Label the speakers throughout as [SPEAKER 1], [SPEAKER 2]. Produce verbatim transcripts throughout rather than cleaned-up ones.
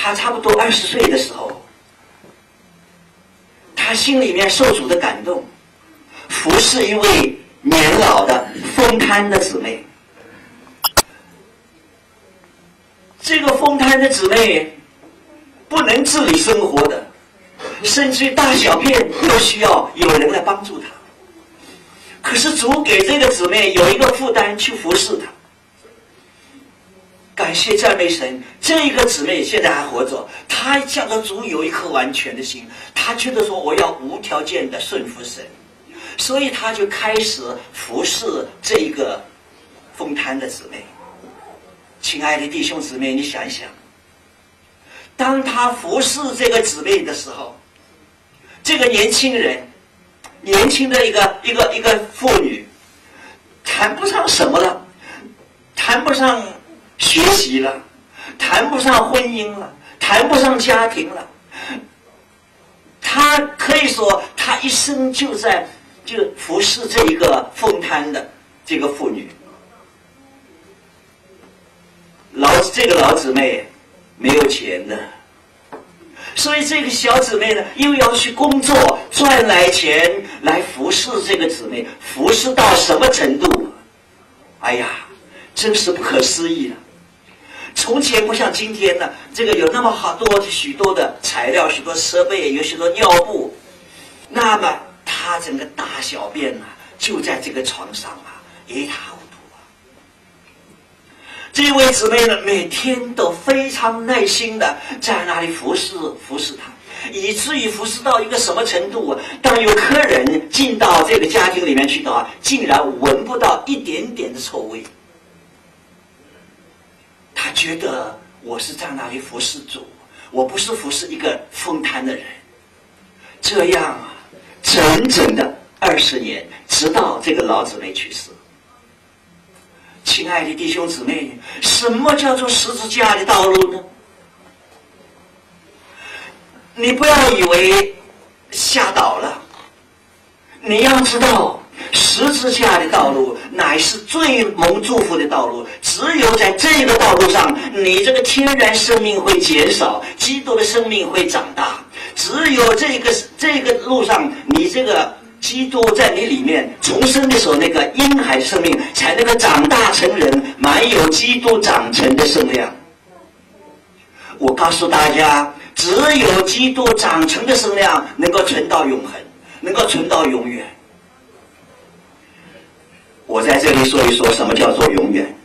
[SPEAKER 1] 他差不多二十岁的时候，他心里面受主的感动，服侍一位年老的风瘫的姊妹。这个风瘫的姊妹不能自理生活的，甚至于大小便都需要有人来帮助她。可是主给这个姊妹有一个负担去服侍她。感谢赞美神，这个姊妹现在还活着，她向着主有一颗完全的心，她觉得说我要无条件的顺服神，所以她就开始服侍这一个风瘫的姊妹。亲爱的弟兄姊妹，你想一想，当他服侍这个姊妹的时候，这个年轻人，年轻的一个一个一个妇女，谈不上什么了，谈不上学习了，谈不上婚姻了，谈不上家庭了，他可以说他一生就在就服侍这一个风瘫的这个妇女。老这个老姊妹没有钱的，所以这个小姊妹呢，又要去工作赚来钱来服侍这个姊妹，服侍到什么程度？哎呀，真是不可思议了。从前不像今天呢，这个有那么好多许多的材料，许多设备，有许多尿布，那么她整个大小便啊，就在这个床上啊，一塌糊涂。这位姊妹呢，每天都非常耐心的在那里服侍服侍他，以至于服侍到一个什么程度啊？当有客人进到这个家庭里面去的话，竟然闻不到一点点的臭味。他觉得我是在那里服侍主，我不是服侍一个风瘫的人。这样啊，整整的二十年，直到这个老姊妹去世。亲爱的弟兄姊妹，什么叫做十字架的道路呢？你不要以为吓倒了，你要知道十字架的道路乃是最蒙祝福的道路。只有在这个道路上，你这个天然生命会减少，基督的生命会长大。只有这个这个路上，你这个基督在你里面重生的时候，那个婴孩生命才能够长大成人，满有基督长成的身量。我告诉大家，只有基督长成的身量能够存到永恒，能够存到永远。我在这里说一说什么叫做永远。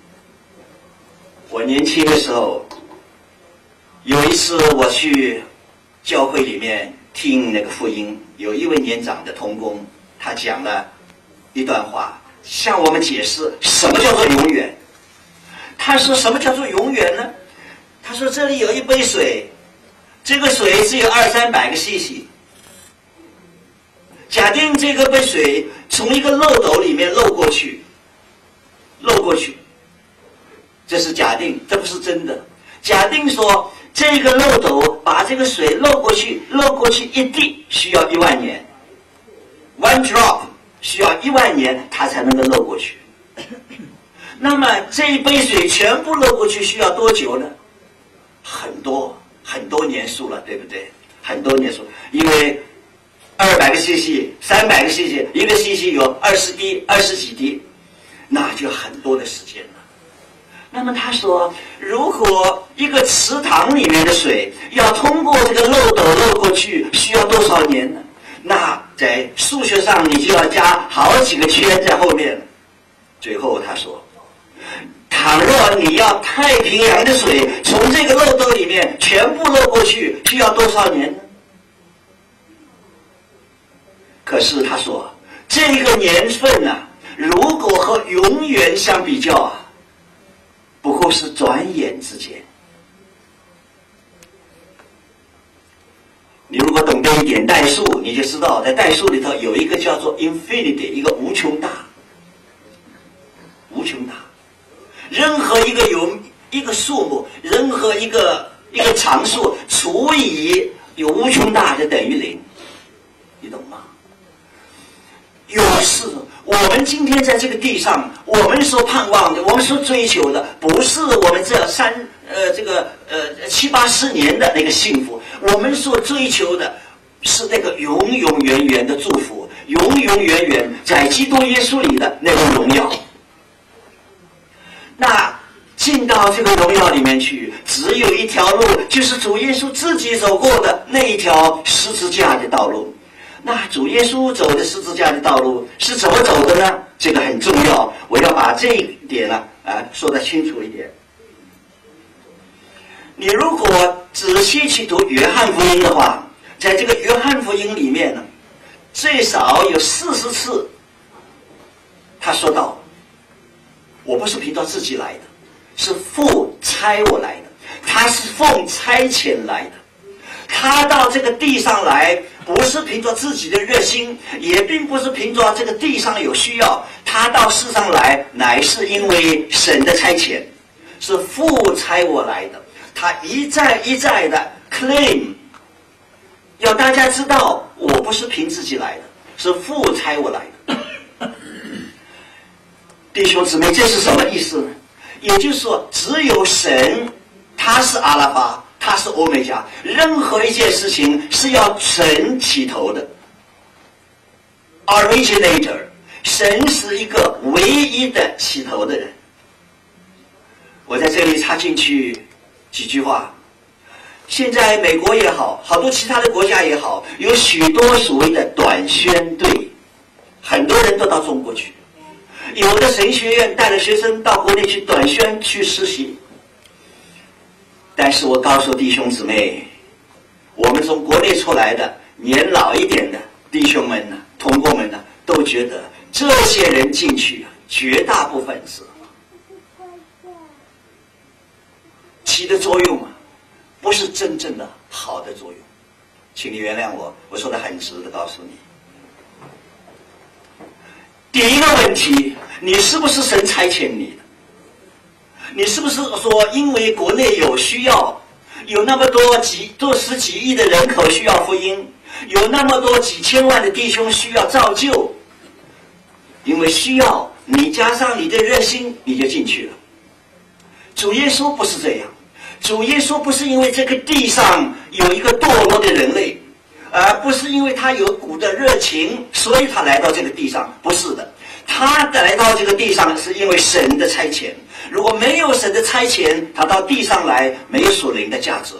[SPEAKER 1] 我年轻的时候，有一次我去教会里面听那个福音，有一位年长的同工，他讲了一段话，向我们解释什么叫做永远。他说什么叫做永远呢？他说这里有一杯水，这个水只有二三百个 C C。假定这个杯水从一个漏斗里面漏过去，漏过去，这是假定，这不是真的。假定说这个漏斗把这个水漏过去，漏过去一滴需要一万年 ，one drop 需要一万年它才能够漏过去。那么这一杯水全部漏过去需要多久呢？很多很多年数了，对不对？很多年数，因为二百个 C C， 三百个 C C， 一个 C C 有二十滴，二十几滴，那就很多的时间了。那么他说，如果一个池塘里面的水要通过这个漏斗漏过去，需要多少年呢？那在数学上你就要加好几个圈在后面。最后他说，倘若你要太平洋的水从这个漏斗里面全部漏过去，需要多少年呢？可是他说，这个年份啊，如果和永远相比较啊，不过是转眼之间。你如果懂得一点代数，你就知道在代数里头有一个叫做 infinity， 一个无穷大，无穷大。任何一个有一个数目，任何一个一个常数除以有无穷大就等于零，你懂吗？有事，我们今天在这个地上，我们所盼望的，我们所追求的，不是我们这三呃这个呃七七八十年的那个幸福，我们所追求的是那个永永远远的祝福，永永远远在基督耶稣里的那种荣耀。那进到这个荣耀里面去，只有一条路，就是主耶稣自己走过的那一条十字架的道路。那主耶稣走的十字架的道路是怎么走的呢？这个很重要，我要把这一点呢啊说得清楚一点。你如果仔细去读约翰福音的话，在这个约翰福音里面呢，最少有四十次他说到，我不是凭着自己来的，是父差我来的，他是奉差遣来的。他到这个地上来，不是凭着自己的热心，也并不是凭着这个地上有需要，他到世上来乃是因为神的差遣，是父差我来的。他一再一再的 claim， 要大家知道我不是凭自己来的，是父差我来的。弟兄姊妹，这是什么意思呢？也就是说，只有神他是阿拉法，他是欧美加，任何一件事情是要神起头的 originator， 神是一个唯一的起头的人。我在这里插进去几句话。现在美国也好，好多其他的国家也好，有许多所谓的短宣队，很多人都到中国去，有的神学院带着学生到国内去短宣去实习。但是我告诉弟兄姊妹，我们从国内出来的年老一点的弟兄们呢、同工们呢，都觉得这些人进去啊，绝大部分是起的作用啊，不是真正的好的作用。请你原谅我，我说的很直的告诉你。第一个问题，你是不是神差遣你的？你是不是说因为国内有需要，有那么多几多十几亿的人口需要福音，有那么多几千万的弟兄需要造就，因为需要你加上你的热心，你就进去了。主耶稣不是这样，主耶稣不是因为这个地上有一个堕落的人类，而不是因为他有股的热情，所以他来到这个地上，不是的。他来到这个地上是因为神的差遣，如果没有神的差遣，他到地上来没有属灵的价值。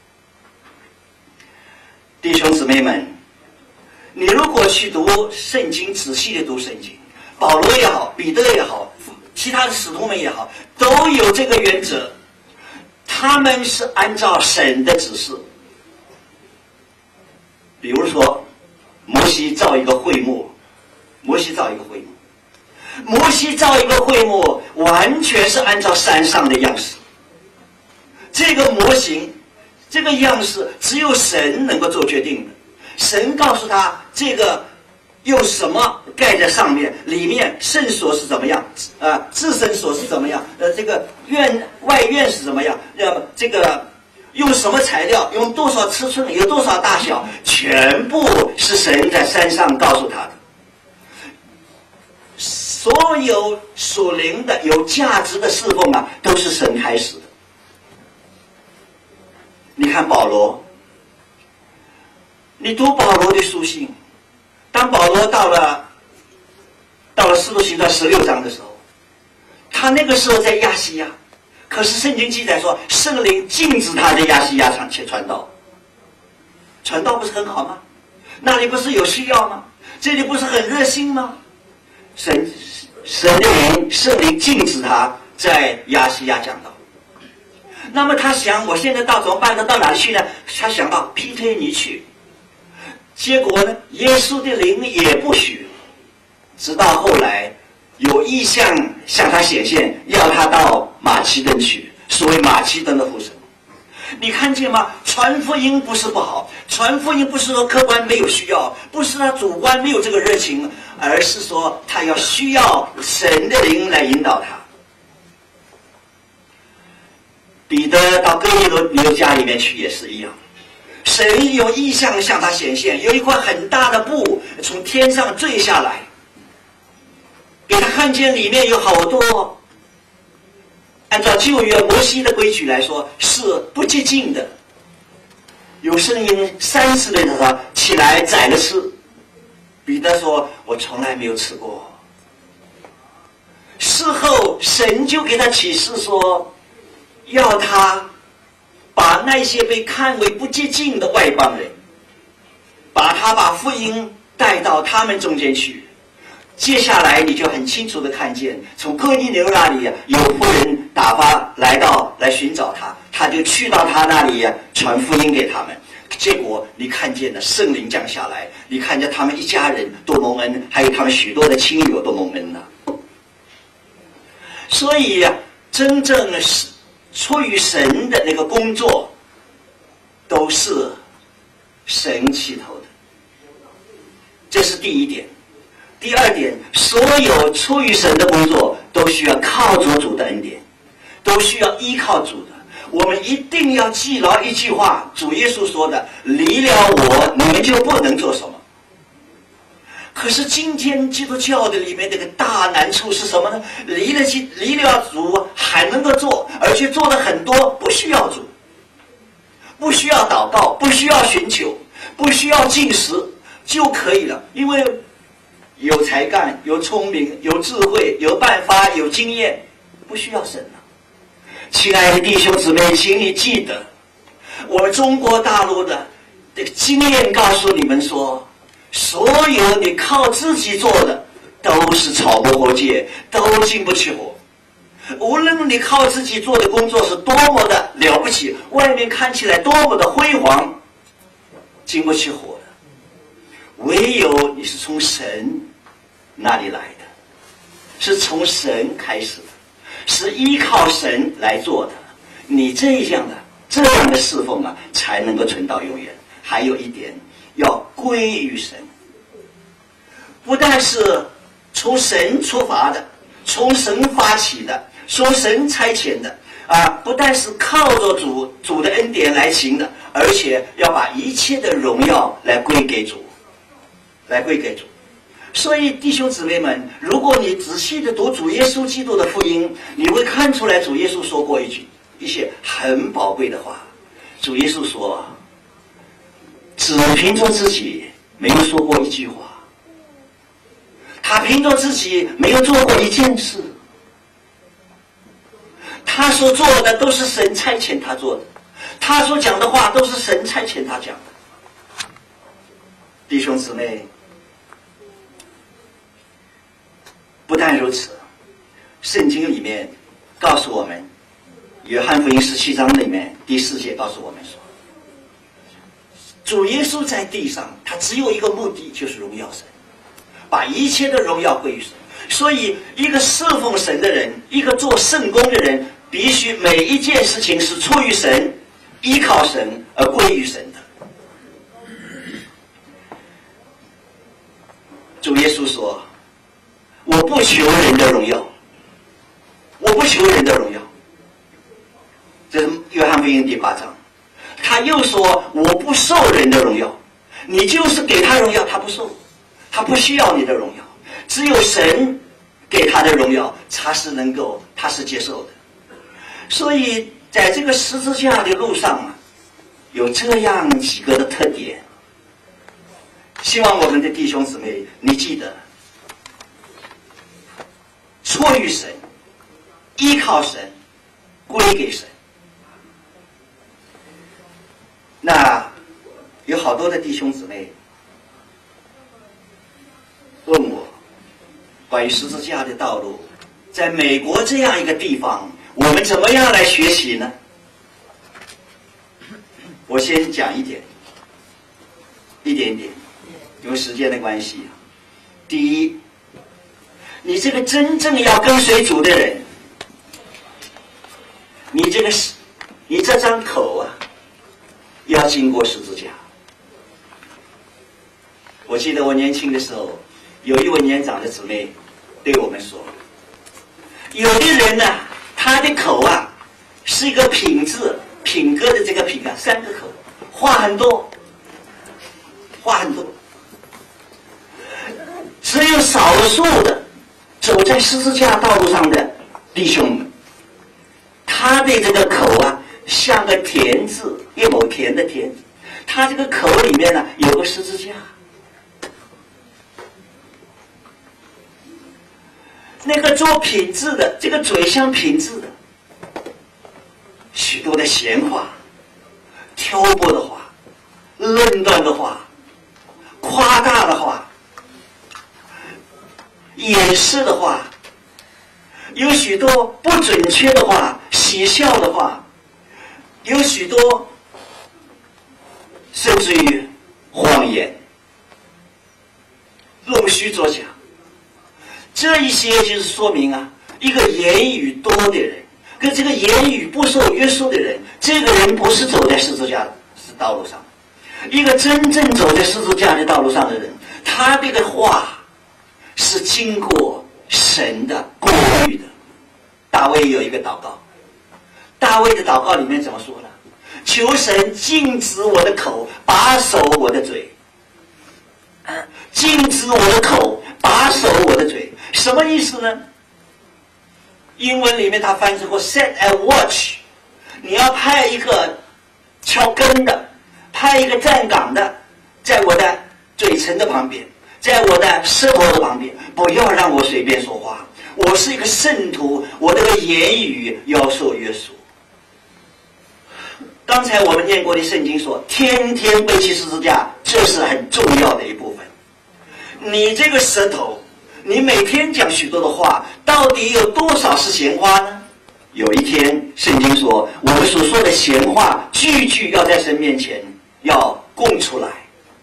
[SPEAKER 1] 弟兄姊妹们，你如果去读圣经，仔细的读圣经，保罗也好，彼得也好，其他的使徒们也好，都有这个原则，他们是按照神的指示。比如说摩西造一个会幕，摩西造一个会幕摩西造一个会幕完全是按照山上的样式，这个模型这个样式只有神能够做决定的。神告诉他这个用什么盖在上面，里面圣所是怎么样，呃，至圣所是怎么样，呃，这个院外院是怎么样，呃，这个用什么材料，用多少尺寸，有多少大小，全部是神在山上告诉他的。所有属灵的有价值的侍奉啊，都是神开始的。你看保罗，你读保罗的书信，当保罗到了到了使徒行传十六章的时候，他那个时候在亚细亚，可是圣经记载说圣灵禁止他在亚细亚上去传道。传道不是很好吗？那里不是有需要吗？这里不是很热心吗？神神的灵圣灵禁止他在亚细亚讲道。那么他想，我现在到怎么办呢？到哪里去呢？他想到庇推尼去。结果呢，耶稣的灵也不许。直到后来有异象向他显现，要他到马其顿去，所谓马其顿的呼声。你看见吗？传福音不是不好，传福音不是说客观没有需要，不是他主观没有这个热情，而是说他要需要神的灵来引导他。彼得到哥尼流家里面去也是一样，神有异象向他显现，有一块很大的布从天上坠下来，给他看见里面有好多按照旧约摩西的规矩来说是不洁净的。有声音三次对他说：“起来宰了吃。”彼得说：“我从来没有吃过。”事后神就给他启示说，要他把那些被看为不洁净的外邦人，把他把福音带到他们中间去。接下来你就很清楚的看见，从哥尼流那里有妇人打发来到来寻找他，他就去到他那里传福音给他们。结果你看见了圣灵降下来，你看见他们一家人都蒙恩，还有他们许多的亲友都蒙恩了。所以真正是出于神的那个工作，都是神起头的，这是第一点。第二点，所有出于神的工作都需要靠着主的恩典，都需要依靠主的。我们一定要记牢一句话，主耶稣说的：离了我，你们就不能做什么。可是今天基督教的里面这个大难处是什么呢？离了离了主还能够做，而且做的很多不需要主，不需要祷告，不需要寻求，不需要进食就可以了，因为有才干，有聪明，有智慧，有办法，有经验，不需要神了。亲爱的弟兄姊妹，请你记得，我们中国大陆的这个经验告诉你们说，所有你靠自己做的都是草木火界，都经不起火。无论你靠自己做的工作是多么的了不起，外面看起来多么的辉煌，经不起火的。唯有你是从神那里来的，是从神开始的，是依靠神来做的，你这样的这样的侍奉啊，才能够存到永远。还有一点，要归于神，不但是从神出发的，从神发起的，从神差遣的啊，不但是靠着主主的恩典来行的，而且要把一切的荣耀来归给主，来归给主。所以弟兄姊妹们，如果你仔细的读主耶稣基督的福音，你会看出来主耶稣说过一句一些很宝贵的话。主耶稣说，只凭着自己没有说过一句话，他凭着自己没有做过一件事，他所做的都是神差遣他做的，他所讲的话都是神差遣他讲的。弟兄姊妹，不但如此，圣经里面告诉我们，约翰福音十七章里面第四节告诉我们说，主耶稣在地上他只有一个目的，就是荣耀神，把一切的荣耀归于神。所以一个侍奉神的人，一个做圣工的人，必须每一件事情是出于神，依靠神而归于神的。主耶稣说，我不求人的荣耀，我不求人的荣耀。这是约翰福音第八章。他又说，我不受人的荣耀，你就是给他荣耀，他不受，他不需要你的荣耀，只有神给他的荣耀，他是能够，他是接受的。所以在这个十字架的路上啊，有这样几个的特点，希望我们的弟兄姊妹你记得，出于神，依靠神，归给神。那有好多的弟兄姊妹问我，关于十字架的道路，在美国这样一个地方，我们怎么样来学习呢？我先讲一点，一点点，因为时间的关系。第一，你这个真正要跟随主的人，你这个你这张口啊，要经过十字架。我记得我年轻的时候，有一位年长的姊妹对我们说，有的人呢、啊，他的口啊是一个品字，品格的这个品啊，三个口，话很多，话很多。只有少数的走在十字架道路上的弟兄们， 他的这个口啊，像个田字，一亩田的田字。他这个口里面呢，有个十字架。那个做品质的，这个嘴像品质的，许多的闲话、挑拨的话、论断的话、夸大的话、掩饰的话，有许多不准确的话、嬉笑的话，有许多甚至于谎言、弄虚作假。这一些就是说明啊，一个言语多的人跟这个言语不受约束的人，这个人不是走在十字架的道路上。一个真正走在十字架的道路上的人，他这个话是经过神的过滤的。大卫有一个祷告，大卫的祷告里面怎么说呢？求神禁止我的口，把守我的嘴。禁止我的口，把守我的嘴，什么意思呢？英文里面他翻译过 set a watch， 你要派一个敲根的，派一个站岗的，在我的嘴唇的旁边，在我的舌头的旁边，不要让我随便说话。我是一个圣徒，我这个言语要受约束。刚才我们念过的圣经说，天天背起十字架，这是很重要的一部分。你这个舌头，你每天讲许多的话，到底有多少是闲话呢？有一天，圣经说，我们所说的闲话，句句要在神面前要供出来。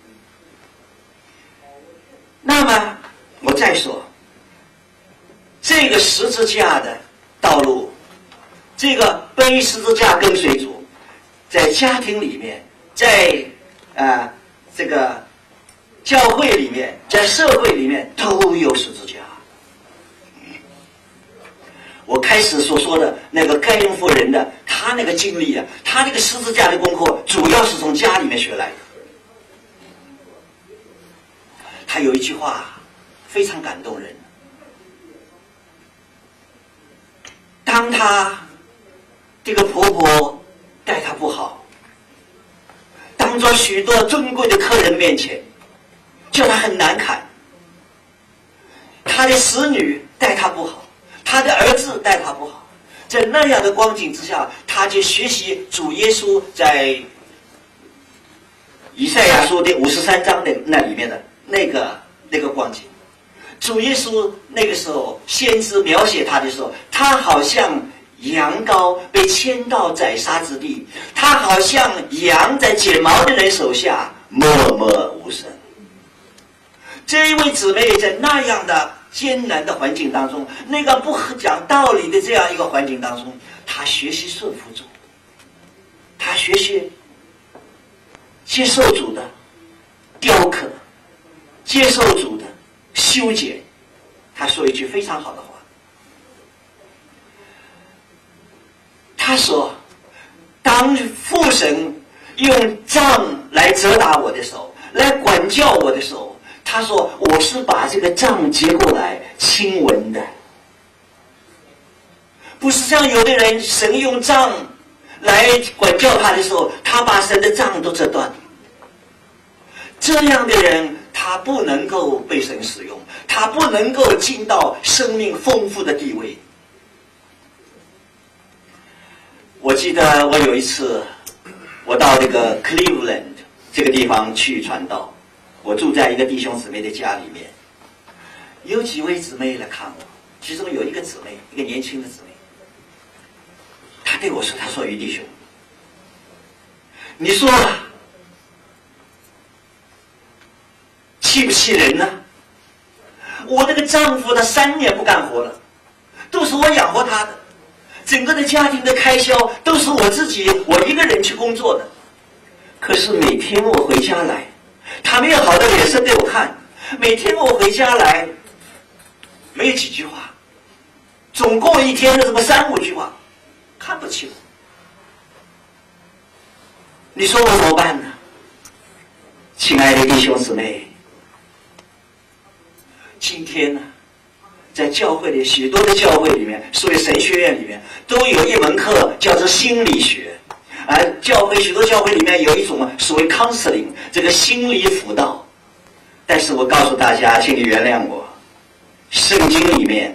[SPEAKER 1] 那么，我再说，这个十字架的道路，这个背十字架跟随主，在家庭里面，在啊、呃、这个教会里面，在社会里面都有十字架。我开始所说的那个盖恩夫人的，她那个经历啊，她那个十字架的功课，主要是从家里面学来的。她有一句话非常感动人，当她这个婆婆待她不好，当着许多尊贵的客人面前，叫她很难堪，她的子女待她不好，他的儿子待他不好，在那样的光景之下，他就学习主耶稣在以赛亚书的五十三章的那里面的那个那个光景。主耶稣那个时候，先知描写他的时候，他好像羊羔被牵到宰杀之地，他好像羊在剪毛的人手下默默无声。这一位姊妹在那样的艰难的环境当中，那个不讲道理的这样一个环境当中，他学习顺服主，他学习接受主的雕刻，接受主的修剪。他说一句非常好的话，他说，当父神用杖来责打我的时候，来管教我的时候，他说我是把这个杖接过来亲吻的，不是像有的人神用杖来管教他的时候，他把神的杖都折断。这样的人他不能够被神使用，他不能够进到生命丰富的地位。我记得我有一次我到这个 Cleveland 这个地方去传道，我住在一个弟兄姊妹的家里面，有几位姊妹来看我，其中有一个姊妹，一个年轻的姊妹，她对我说，她说，于弟兄，你说气不气人呢？我这个丈夫他三年不干活了，都是我养活他的，整个的家庭的开销都是我自己我一个人去工作的，可是每天我回家来，他没有好的脸色对我看，每天我回家来没有几句话，总共一天的什么三五句话，看不起我。你说我怎么办呢？亲爱的弟兄姊妹，今天呢， 在教会里许多的教会里面，所谓神学院里面都有一门课叫做心理学，而教会许多教会里面有一种所谓 counseling 这个心理辅导。但是我告诉大家，请你原谅我，圣经里面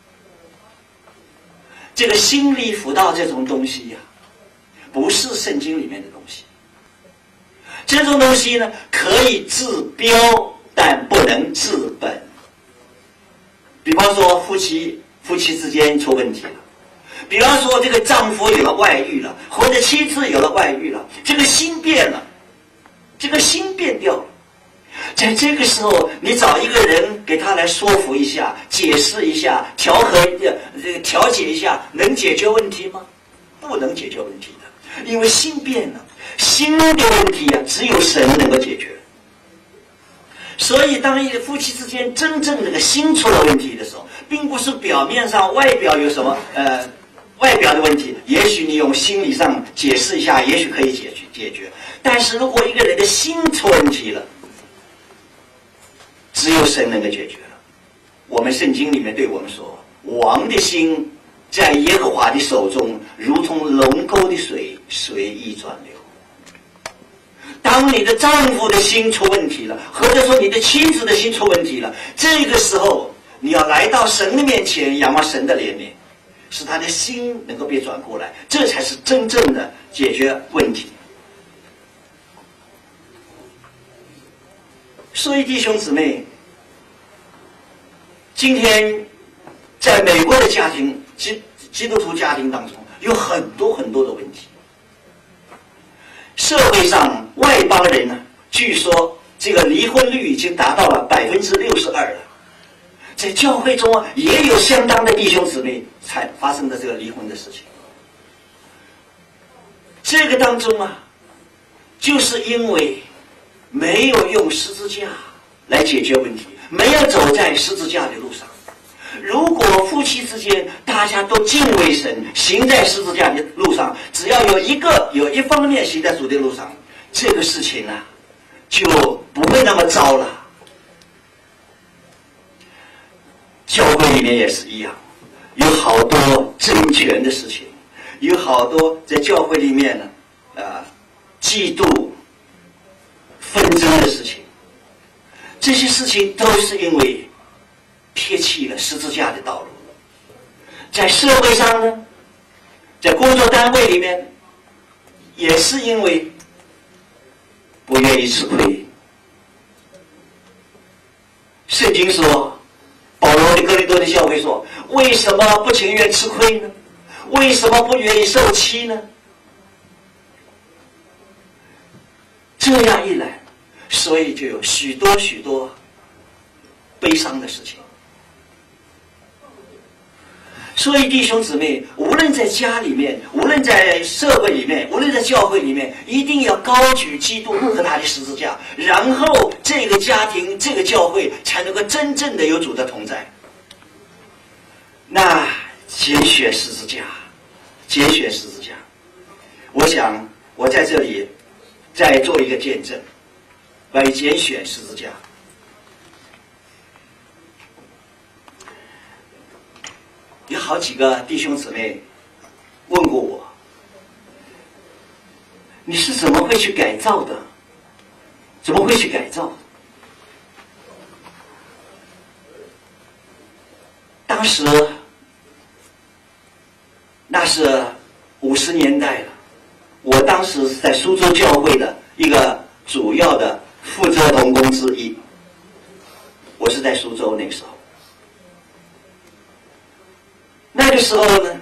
[SPEAKER 1] 这个心理辅导这种东西呀、啊，不是圣经里面的东西。这种东西呢，可以治标，但不能治本。比方说夫妻夫妻之间出问题了，比方说这个丈夫有了外遇了，或者妻子有了外遇了，这个心变了，这个心变掉了。在这个时候，你找一个人给他来说服一下、解释一下、调和、呃调解一下，能解决问题吗？不能解决问题的，因为心变了，心的问题啊，只有神能够解决。所以，当一个夫妻之间真正这个心出了问题的时候，并不是表面上外表有什么呃外表的问题，也许你用心理上解释一下，也许可以解决解决。但是如果一个人的心出问题了，只有神能够解决了。我们圣经里面对我们说，王的心在耶和华的手中，如同龙沟的水，随意转流。当你的丈夫的心出问题了，或者说你的妻子的心出问题了，这个时候你要来到神的面前，仰望神的怜悯，使他的心能够被转过来，这才是真正的解决问题。所以弟兄姊妹，今天在美国的家庭，基基督徒家庭当中有很多很多的问题。社会上外邦人呢，据说这个离婚率已经达到了百分之六十二了。在教会中啊，也有相当的弟兄姊妹才发生的这个离婚的事情。这个当中啊，就是因为没有用十字架来解决问题，没有走在十字架的路上。如果夫妻之间大家都敬畏神，行在十字架的路上，只要有一个有一方面行在主的路上，这个事情啊就不会那么糟了。教会里面也是一样，有好多争权的事情，有好多在教会里面呢啊嫉妒纷争的事情，这些事情都是因为撇弃了十字架的道路。在社会上呢，在工作单位里面，也是因为不愿意吃亏。圣经说，保罗的哥林多的教会说，为什么不情愿吃亏呢？为什么不愿意受欺呢？这样一来，所以就有许多许多悲伤的事情。所以弟兄姊妹，无论在家里面，无论在社会里面，无论在教会里面，一定要高举基督和他的十字架，然后这个家庭这个教会才能够真正的有主的同在。那拣选十字架，拣选十字架，我想我在这里再做一个见证，关于拣选十字架。有好几个弟兄姊妹问过我，你是怎么会去改造的？怎么会去改造？当时那是五十年代了，我当时是在苏州教会的一个主要的负责同工之一，我是在苏州那个时候。那个时候呢，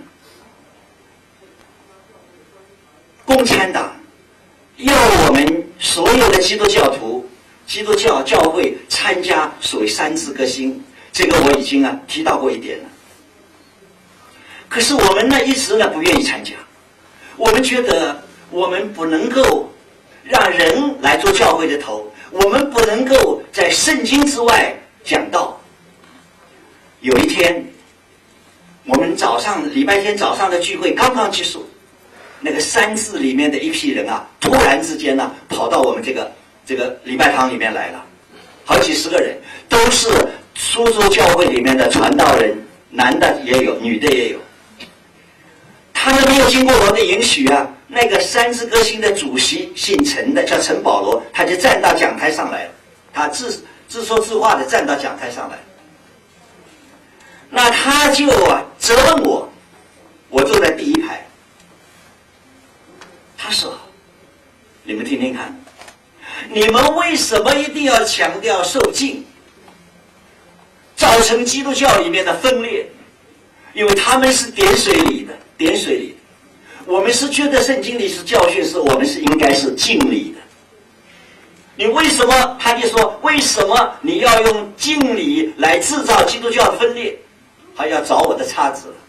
[SPEAKER 1] 共产党要我们所有的基督教徒、基督教教会参加所谓三字革新，这个我已经啊提到过一点了。可是我们呢一直呢不愿意参加，我们觉得我们不能够让人来做教会的头，我们不能够在圣经之外讲道。有一天，我们早上礼拜天早上的聚会刚刚结束，那个三字里面的一批人啊，突然之间呢、啊、跑到我们这个这个礼拜堂里面来了，好几十个人，都是苏州教会里面的传道人，男的也有，女的也有。他们没有经过我的允许啊，那个三支歌星的主席姓陈的，叫陈保罗，他就站到讲台上来了，他自自说自话的站到讲台上来。那他就啊责问我，我坐在第一排。他说：“你们听听看，你们为什么一定要强调受浸，造成基督教里面的分裂？因为他们是点水礼的，点水礼的。我们是觉得圣经里是教训，是我们是应该是敬礼的。你为什么？他就说，为什么你要用敬礼来制造基督教的分裂？还要找我的叉子了。”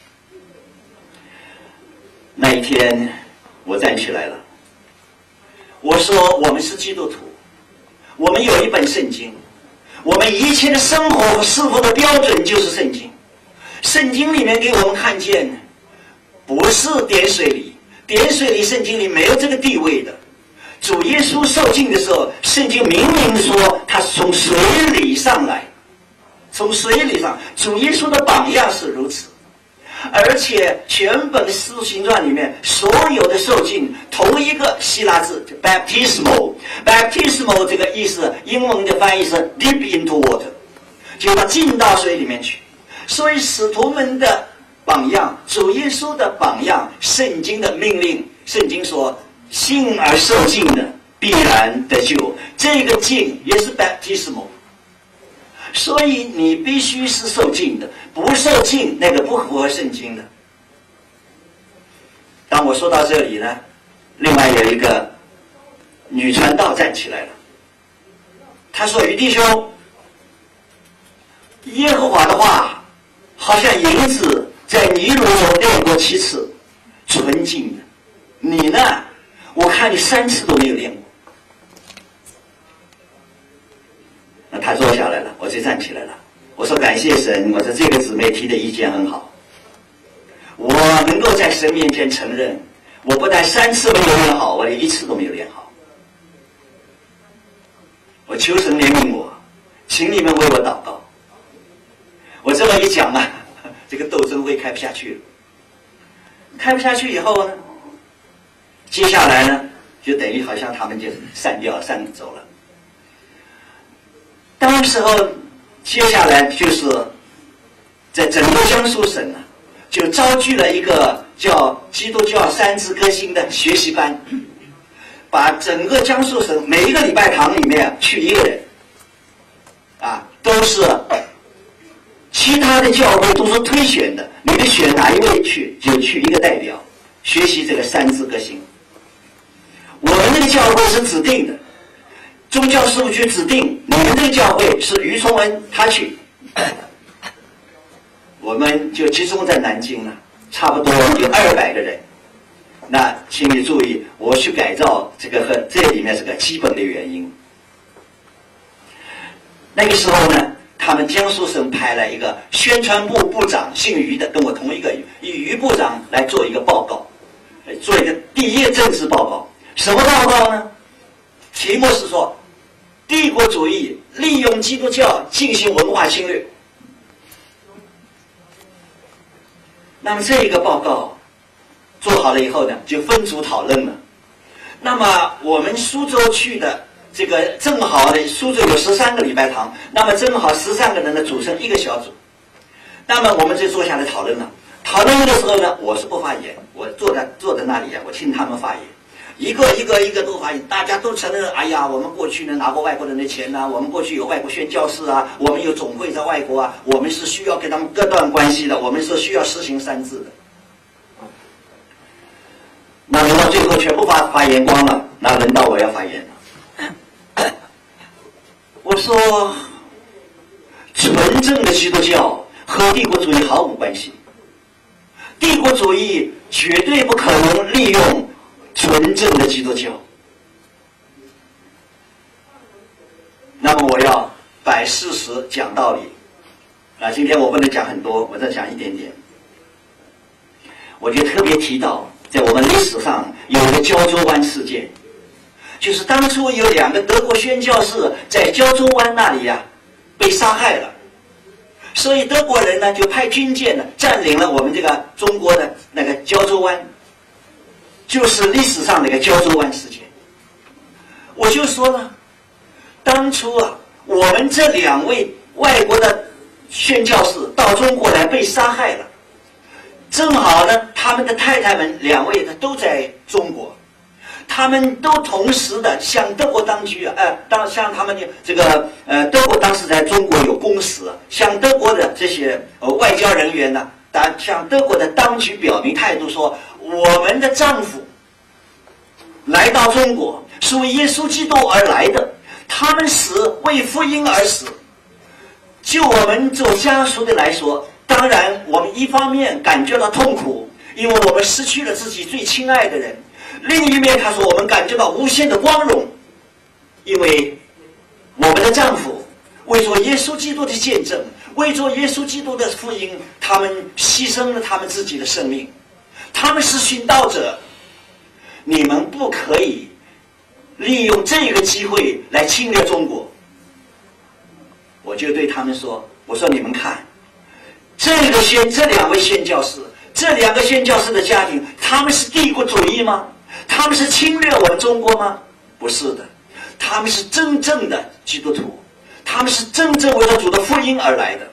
[SPEAKER 1] 那一天，我站起来了。我说：“我们是基督徒，我们有一本圣经，我们一切的生活和侍奉的标准就是圣经。圣经里面给我们看见，不是点水礼，点水礼圣经里没有这个地位的。主耶稣受浸的时候，圣经明明说他是从水里上来，从水里上，主耶稣的榜样是如此。而且全本使徒行传里面所有的受浸，同一个希腊字 baptismo baptismo 这个意思，英文的翻译是 deep into water， 就把浸到水里面去。所以使徒们的榜样，主耶稣的榜样，圣经的命令，圣经说信而受浸的必然得救，这个浸也是 baptismo。所以你必须是受浸的，不受浸那个不符合圣经的。当我说到这里呢，另外有一个女传道站起来了，她说：“于弟兄，耶和华的话好像银子在泥炉中炼过七次，纯净的。你呢？我看你三次都没有炼过。”那他坐下来了，我就站起来了。我说：“感谢神，我说这个姊妹提的意见很好。我能够在神面前承认，我不但三次没有练好，我连一次都没有练好。我求神怜悯我，请你们为我祷告。”我这么一讲啊，这个斗争会开不下去了。开不下去以后呢，接下来呢，就等于好像他们就散掉散走了。当时候，接下来就是在整个江苏省呢，就招聚了一个叫基督教三支歌星的学习班，把整个江苏省每一个礼拜堂里面去一个人，啊，都是其他的教会都是推选的，你们选哪一位去，就去一个代表学习这个三支歌星。我们这个教会是指定的。宗教事务局指定你们这个教会是于崇恩他去，我们就集中在南京了，差不多有二百个人。那请你注意，我去改造这个和这里面是个基本的原因。那个时候呢，他们江苏省派了一个宣传部部长，姓于的，跟我同一个于，以于部长来做一个报告，做一个第一政治报告。什么报告呢？题目是说，帝国主义利用基督教进行文化侵略。那么这一个报告做好了以后呢，就分组讨论了。那么我们苏州区的这个正好的苏州有十三个礼拜堂，那么正好十三个人呢组成一个小组。那么我们就坐下来讨论了。讨论的时候呢，我是不发言，我坐在坐在那里啊，我听他们发言。一个一个一个都发现，大家都承认，哎呀，我们过去呢拿过外国人的钱呐、啊，我们过去有外国宣教士啊，我们有总会在外国啊，我们是需要跟他们割断关系的，我们是需要实行三制的。那轮到最后全部发发言光了，那轮到我要发言了。我说，纯正的基督教和帝国主义毫无关系，帝国主义绝对不可能利用纯正的基督教。那么我要摆事实讲道理啊！今天我不能讲很多，我再讲一点点。我就特别提到，在我们历史上有一个胶州湾事件，就是当初有两个德国宣教士在胶州湾那里呀、啊、被杀害了， 所以德国人呢就派军舰呢占领了我们这个中国的那个胶州湾，就是历史上那个胶州湾事件。我就说了，当初啊，我们这两位外国的宣教士到中国来被杀害了，正好呢，他们的太太们两位呢都在中国。他们都同时的向德国当局啊，呃，当向他们的这个呃，德国当时在中国有公使，向德国的这些呃外交人员呢，当向德国的当局表明态度说，我们的丈夫来到中国是为耶稣基督而来的，他们死为福音而死。就我们做家属的来说，当然我们一方面感觉到痛苦，因为我们失去了自己最亲爱的人。另一面，他说我们感觉到无限的光荣，因为我们的丈夫为做耶稣基督的见证，为做耶稣基督的福音，他们牺牲了他们自己的生命，他们是殉道者。你们不可以利用这个机会来侵略中国。我就对他们说，我说你们看，这个宣这两位宣教士，这两个宣教士的家庭，他们是帝国主义吗？他们是侵略我们中国吗？不是的，他们是真正的基督徒，他们是真正为了主的福音而来的。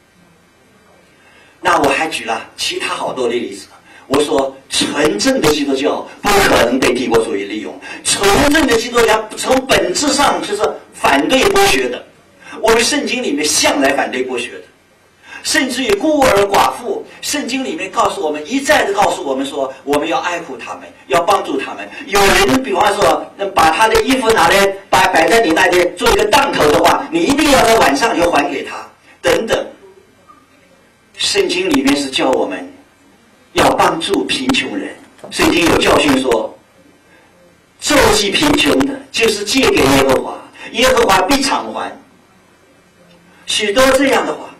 [SPEAKER 1] 那我还举了其他好多的例子。我说，纯正的基督教不可能被帝国主义利用，纯正的基督教从本质上就是反对剥削的。我们圣经里面向来反对剥削的。甚至于孤儿寡妇，圣经里面告诉我们，一再的告诉我们说，我们要爱护他们，要帮助他们。有人比方说把他的衣服拿来摆摆在你那里做一个当头的话，你一定要在晚上就还给他，等等。圣经里面是教我们要帮助贫穷人。圣经有教训说，周济贫穷的，就是借给耶和华，耶和华必偿还。许多这样的话。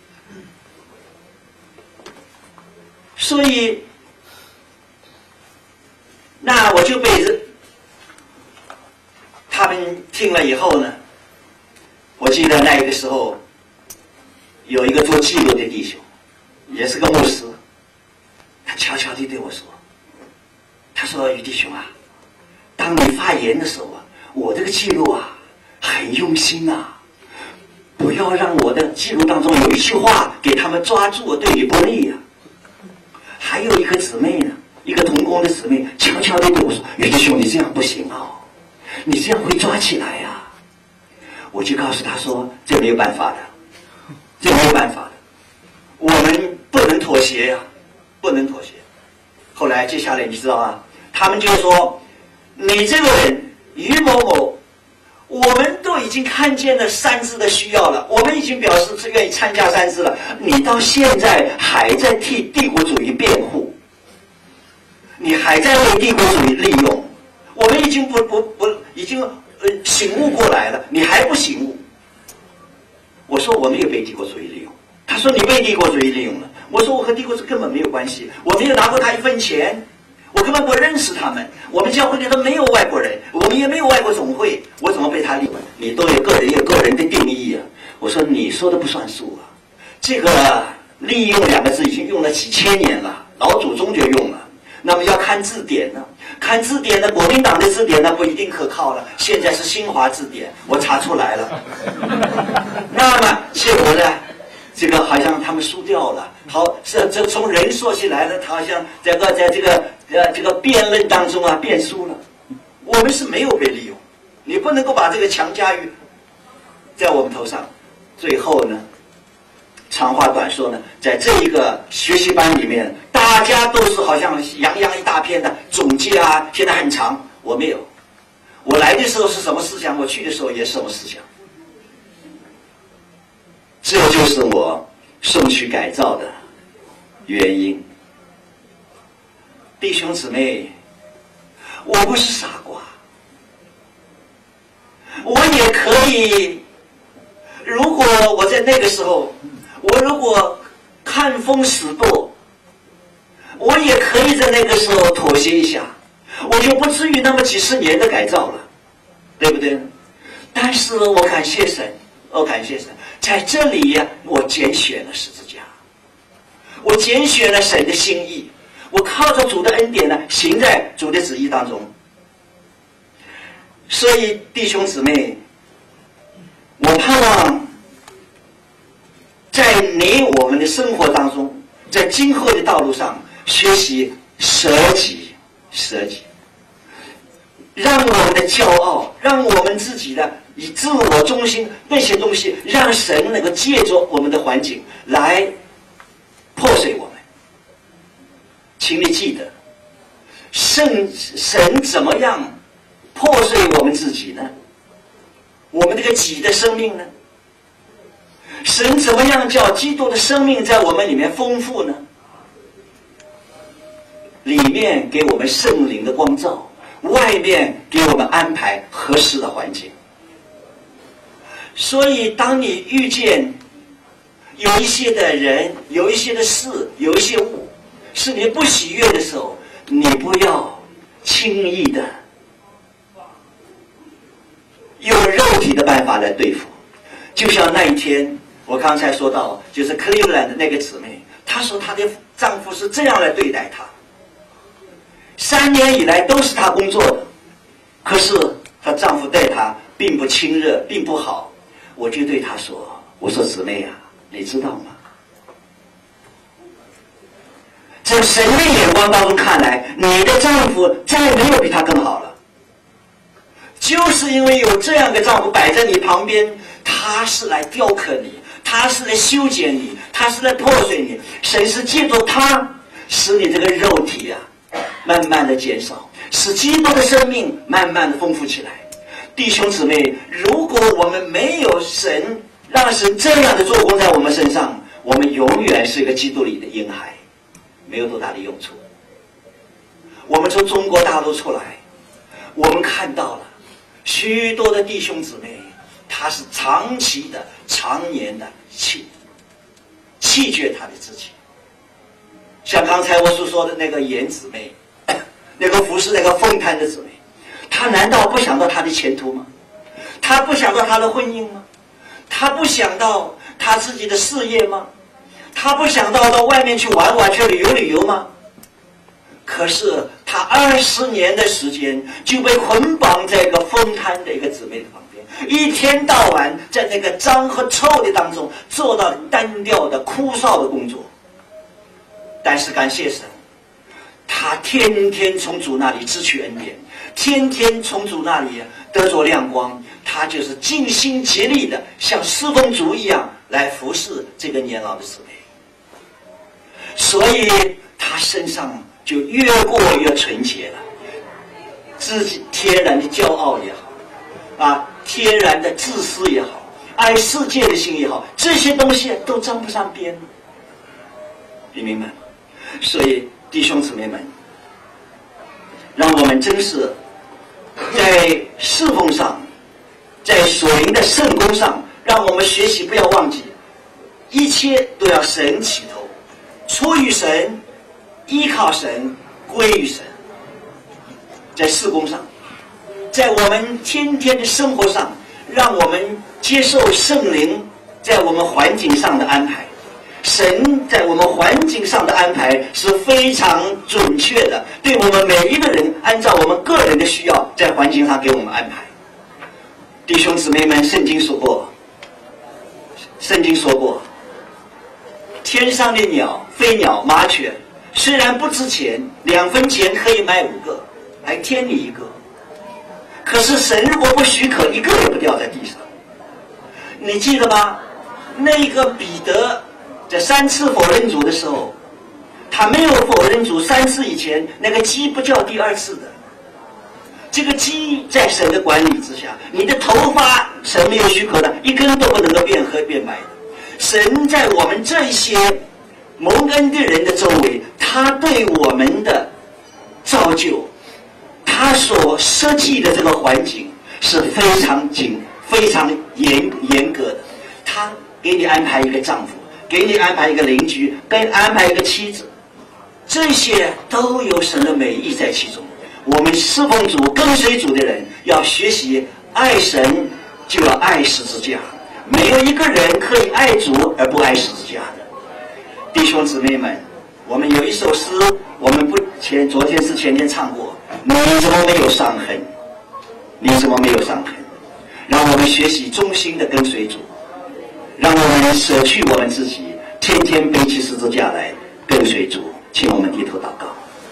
[SPEAKER 1] 所以，那我就被他们听了以后呢，我记得那个时候有一个做记录的弟兄，也是个牧师，他悄悄地对我说，他说于弟兄啊，当你发言的时候啊，我这个记录啊很用心啊，不要让我的记录当中有一句话给他们抓住，对你不利啊。还有一个姊妹呢，一个同工的姊妹悄悄地对我说，于弟兄你这样不行哦，你这样会抓起来呀、啊。我就告诉他说，这没有办法的，这没有办法的，我们不能妥协呀、啊，不能妥协。后来接下来你知道啊，他们就说，你这个人于某某，我们都已经看见了三支的需要了，我们已经表示是愿意参加三支了，你到现在还在替帝国主义辩护，你还在为帝国主义利用，我们已经不不不已经呃醒悟过来了，你还不醒悟。我说我没有被帝国主义利用，他说你被帝国主义利用了，我说我和帝国主义根本没有关系，我没有拿过他一分钱。我根本不认识他们，我们教会里头没有外国人，我们也没有外国总会，我怎么被他利用？你都有个人有个人的定义啊！我说你说的不算数啊！这个利用两个字已经用了几千年了，老祖宗就用了。那么要看字典呢，看字典呢，国民党的字典呢不一定可靠了，现在是新华字典，我查出来了。那么结果呢？这个好像他们输掉了，好，是这从人说起来呢，他好像这个在这个呃这个辩论当中啊辩输了。我们是没有被利用，你不能够把这个强加于在我们头上。最后呢，长话短说呢，在这一个学习班里面，大家都是好像洋洋一大片的总结啊，写得很长。我没有，我来的时候是什么思想，我去的时候也是什么思想。这就是我送去改造的原因。弟兄姊妹，我不是傻瓜，我也可以，如果我在那个时候，我如果看风使舵，我也可以在那个时候妥协一下，我就不至于那么几十年的改造了，对不对？但是我感谢神，我感谢神， 在这里呀，我拣选了十字架，我拣选了神的心意，我靠着主的恩典呢，行在主的旨意当中。所以弟兄姊妹，我盼望在你我们的生活当中，在今后的道路上学习舍己，舍己，让我们的骄傲，让我们自己的以自我中心那些东西，让神能够借着我们的环境来破碎我们。请你记得，圣神怎么样破碎我们自己呢？我们这个己的生命呢？神怎么样叫基督的生命在我们里面丰富呢？里面给我们圣灵的光照，外面给我们安排合适的环境。所以当你遇见有一些的人，有一些的事，有一些物是你不喜悦的时候，你不要轻易的用肉体的办法来对付。就像那一天我刚才说到，就是克利夫兰的那个姊妹，她说她的丈夫是这样来对待她，三年以来都是她工作的，可是她丈夫对她并不亲热，并不好。我就对她说，我说姊妹啊，你知道吗？在神的眼光当中看来，你的丈夫再没有比他更好了。就是因为有这样的丈夫摆在你旁边，他是来雕刻你，他是来修剪你，他是来破碎你。神是借着他使你这个肉体啊慢慢的减少，使基督的生命慢慢的丰富起来。弟兄姊妹，如果我们没有神，让神这样的做工在我们身上，我们永远是一个基督里的婴孩，没有多大的用处。我们从中国大陆出来，我们看到了许多的弟兄姊妹，他是长期的、常年的弃弃绝他的自己。像刚才我所说的那个严姊妹，那个服侍那个凤滩的姊妹，她难道不想到她的前途吗？她不想到她的婚姻吗？她不想到她自己的事业吗？她不想到到外面去玩玩，去旅游旅游吗？可是她二十年的时间就被捆绑在一个风滩的一个姊妹的旁边，一天到晚在那个脏和臭的当中做到单调的枯燥的工作。但是感谢神，她天天从主那里支取恩典，天天从主那里得着亮光，她就是尽心竭力的像侍奉主一样来服侍这个年老的姊妹。所以她身上就越过越纯洁了，自己天然的骄傲也好，啊，天然的自私也好，爱世界的心也好，这些东西都沾不上边。你明白吗？所以弟兄姊妹们，让我们真是在侍奉上，在属灵的圣功上，让我们学习，不要忘记，一切都要神起头，出于神，依靠神，归于神。在事工上，在我们天天的生活上，让我们接受圣灵在我们环境上的安排。神在我们环境上的安排是非常准确的，对我们每一个人按照我们个人的需要，在环境上给我们安排。弟兄姊妹们，圣经说过，圣经说过，天上的鸟、飞鸟、麻雀，虽然不值钱，两分钱可以买五个，还添你一个。可是神如果不许可，一个也不掉在地上。你记得吗？那个彼得在三次否认主的时候，他没有否认主三次以前，那个鸡不叫第二次的。这个鸡在神的管理之下，你的头发神没有许可的，一根都不能够变黑变白的。神在我们这些蒙恩的人的周围，他对我们的造就，他所设计的这个环境是非常紧、非常严严格的。他给你安排一个丈夫，给你安排一个邻居，给你安排一个妻子，这些都有神的美意在其中。我们侍奉主、跟随主的人，要学习爱神，就要爱十字架。 没有一个人可以爱主而不爱十字架的。弟兄姊妹们，我们有一首诗，我们不前昨天是前天唱过，你怎么没有伤痕？你怎么没有伤痕？让我们学习忠心的跟随主，让我们舍去我们自己，天天背起十字架来跟随主。请我们低头祷告。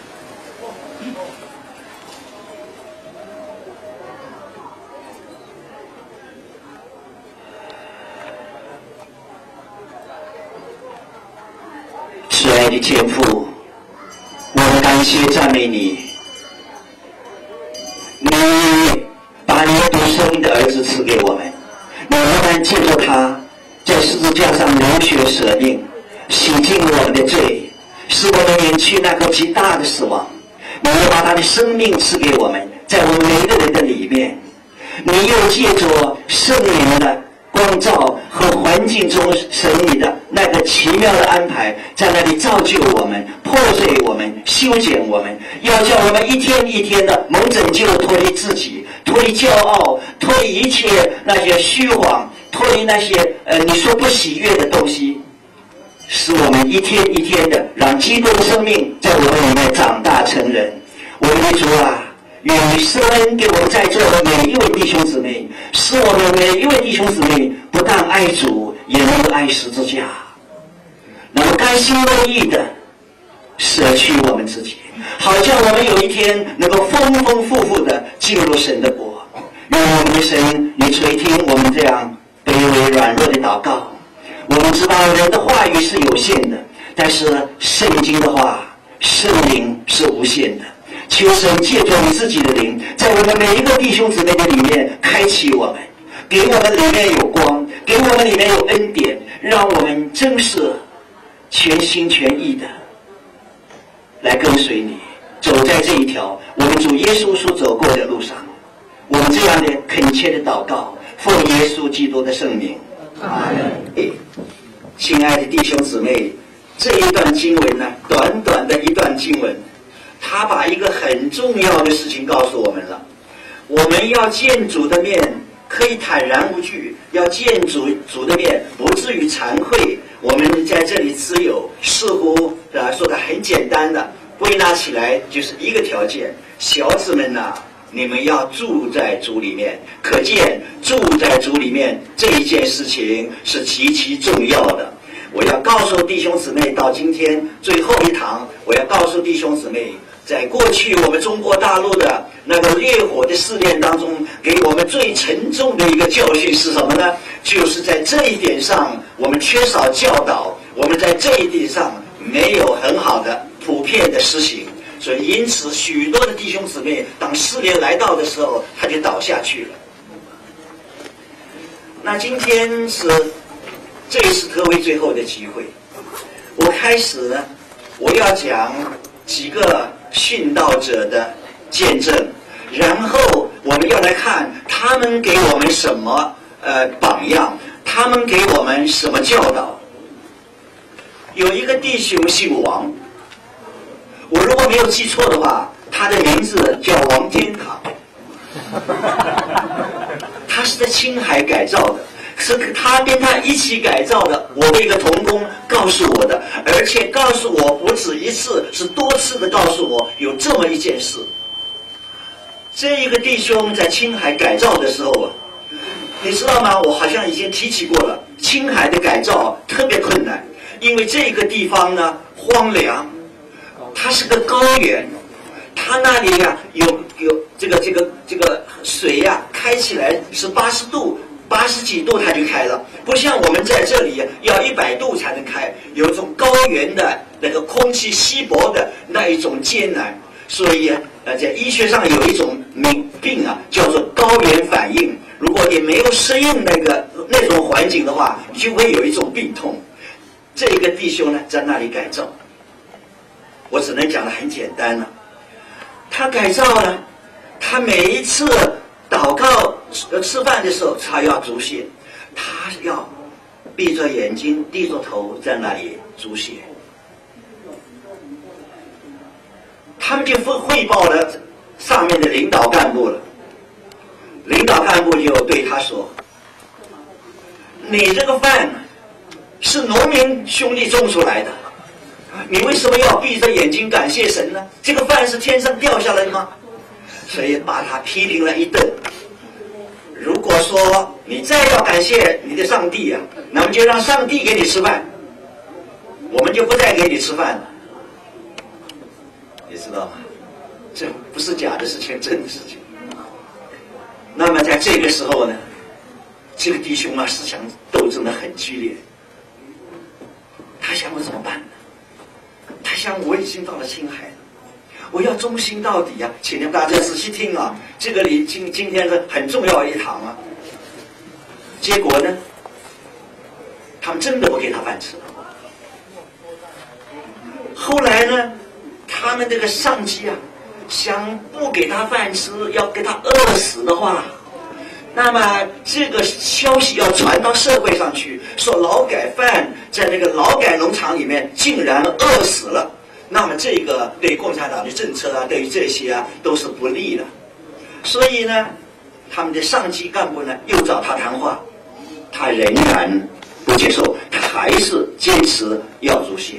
[SPEAKER 1] 慈爱的天父，我们感谢赞美你，你把你独生的儿子赐给我们，你不但借着他在十字架上流血舍命，洗净我们的罪，使我们免去那个极大的死亡，你又把他的生命赐给我们，在我们每一个人的里面，你又借着圣灵的光照和环境中神你的那个奇妙的安排，在那里造就我们，破碎我们，修剪我们，要叫我们一天一天的蒙拯救，脱离自己，脱离骄傲，脱离一切那些虚谎，脱离那些呃你说不喜悦的东西，使我们一天一天的让基督的生命在我们里面长大成人。我们的主啊，愿你施恩给我们在座的每一位弟兄姊妹，使我们每一位弟兄姊妹不但爱主，也能够爱十字架，能够甘心乐意的舍去我们自己，好叫我们有一天能够丰丰富富的进入神的国。愿我们的神你垂听我们这样卑微软弱的祷告。我们知道人的话语是有限的，但是圣经的话，圣灵是无限的。求神借助你自己的灵，在我们每一个弟兄姊妹的里面开启我们，给我们里面有光，给我们里面有恩典，让我们真是全心全意的来跟随你，走在这一条我们主耶稣所走过的路上。我们这样的恳切的祷告，奉耶稣基督的圣名，阿门。亲爱的弟兄姊妹，这一段经文呢，短短的一段经文，他把一个很重要的事情告诉我们了。我们要见主的面，可以坦然无惧；要见主主的面，不至于惭愧。我们在这里只有似乎啊说的很简单的归纳起来，就是一个条件：小子们呐、啊，你们要住在主里面。可见住在主里面这一件事情是极其重要的。我要告诉弟兄姊妹，到今天最后一堂，我要告诉弟兄姊妹，在过去我们中国大陆的那个烈火的试炼当中，给我们最沉重的一个教训是什么呢？就是在这一点上我们缺少教导，我们在这一点上没有很好的普遍的实行，所以因此许多的弟兄姊妹当试炼来到的时候，他就倒下去了。那今天是这是特为最后的机会，我开始呢，我要讲几个殉道者的见证，然后我们要来看他们给我们什么呃榜样，他们给我们什么教导。有一个弟兄姓王，我如果没有记错的话，他的名字叫王天堂，他是在青海改造的。是他跟他一起改造的，我的一个同工告诉我的，而且告诉我不止一次，是多次的告诉我有这么一件事。这一个弟兄在青海改造的时候啊，你知道吗？我好像已经提起过了，青海的改造特别困难，因为这个地方呢荒凉，它是个高原，它那里呀、啊、有有这个这个这个水呀、啊、开起来是八十度。八十几度它就开了，不像我们在这里要一百度才能开，有一种高原的那个空气稀薄的那一种艰难，所以呃，在医学上有一种病啊，叫做高原反应。如果你没有适应那个那种环境的话，你就会有一种病痛。这个弟兄呢，在那里改造，我只能讲得很简单了。他改造呢，他每一次祷告吃饭的时候，他要足血，他要闭着眼睛低着头在那里足血。他们就汇报了上面的领导干部了，领导干部就对他说： 你这个饭是农民兄弟种出来的，你为什么要闭着眼睛感谢神呢？这个饭是天上掉下来的吗？所以把他批评了一顿。如果说你再要感谢你的上帝啊，那么就让上帝给你吃饭，我们就不再给你吃饭了。你知道吗？这不是假的事情，真的事情。那么在这个时候呢，这个弟兄啊，思想斗争的很激烈。他想我怎么办呢？他想我已经到了青海了，我要忠心到底啊！请你们大家仔细听啊，这个里今今天是很重要的一堂啊。结果呢，他们真的不给他饭吃了。后来呢，他们这个上级啊，想不给他饭吃，要给他饿死的话，那么这个消息要传到社会上去，说劳改犯在那个劳改农场里面竟然饿死了，那么这个对共产党的政策啊，对于这些啊都是不利的。所以呢，他们的上级干部呢又找他谈话，他仍然不接受，他还是坚持要足协。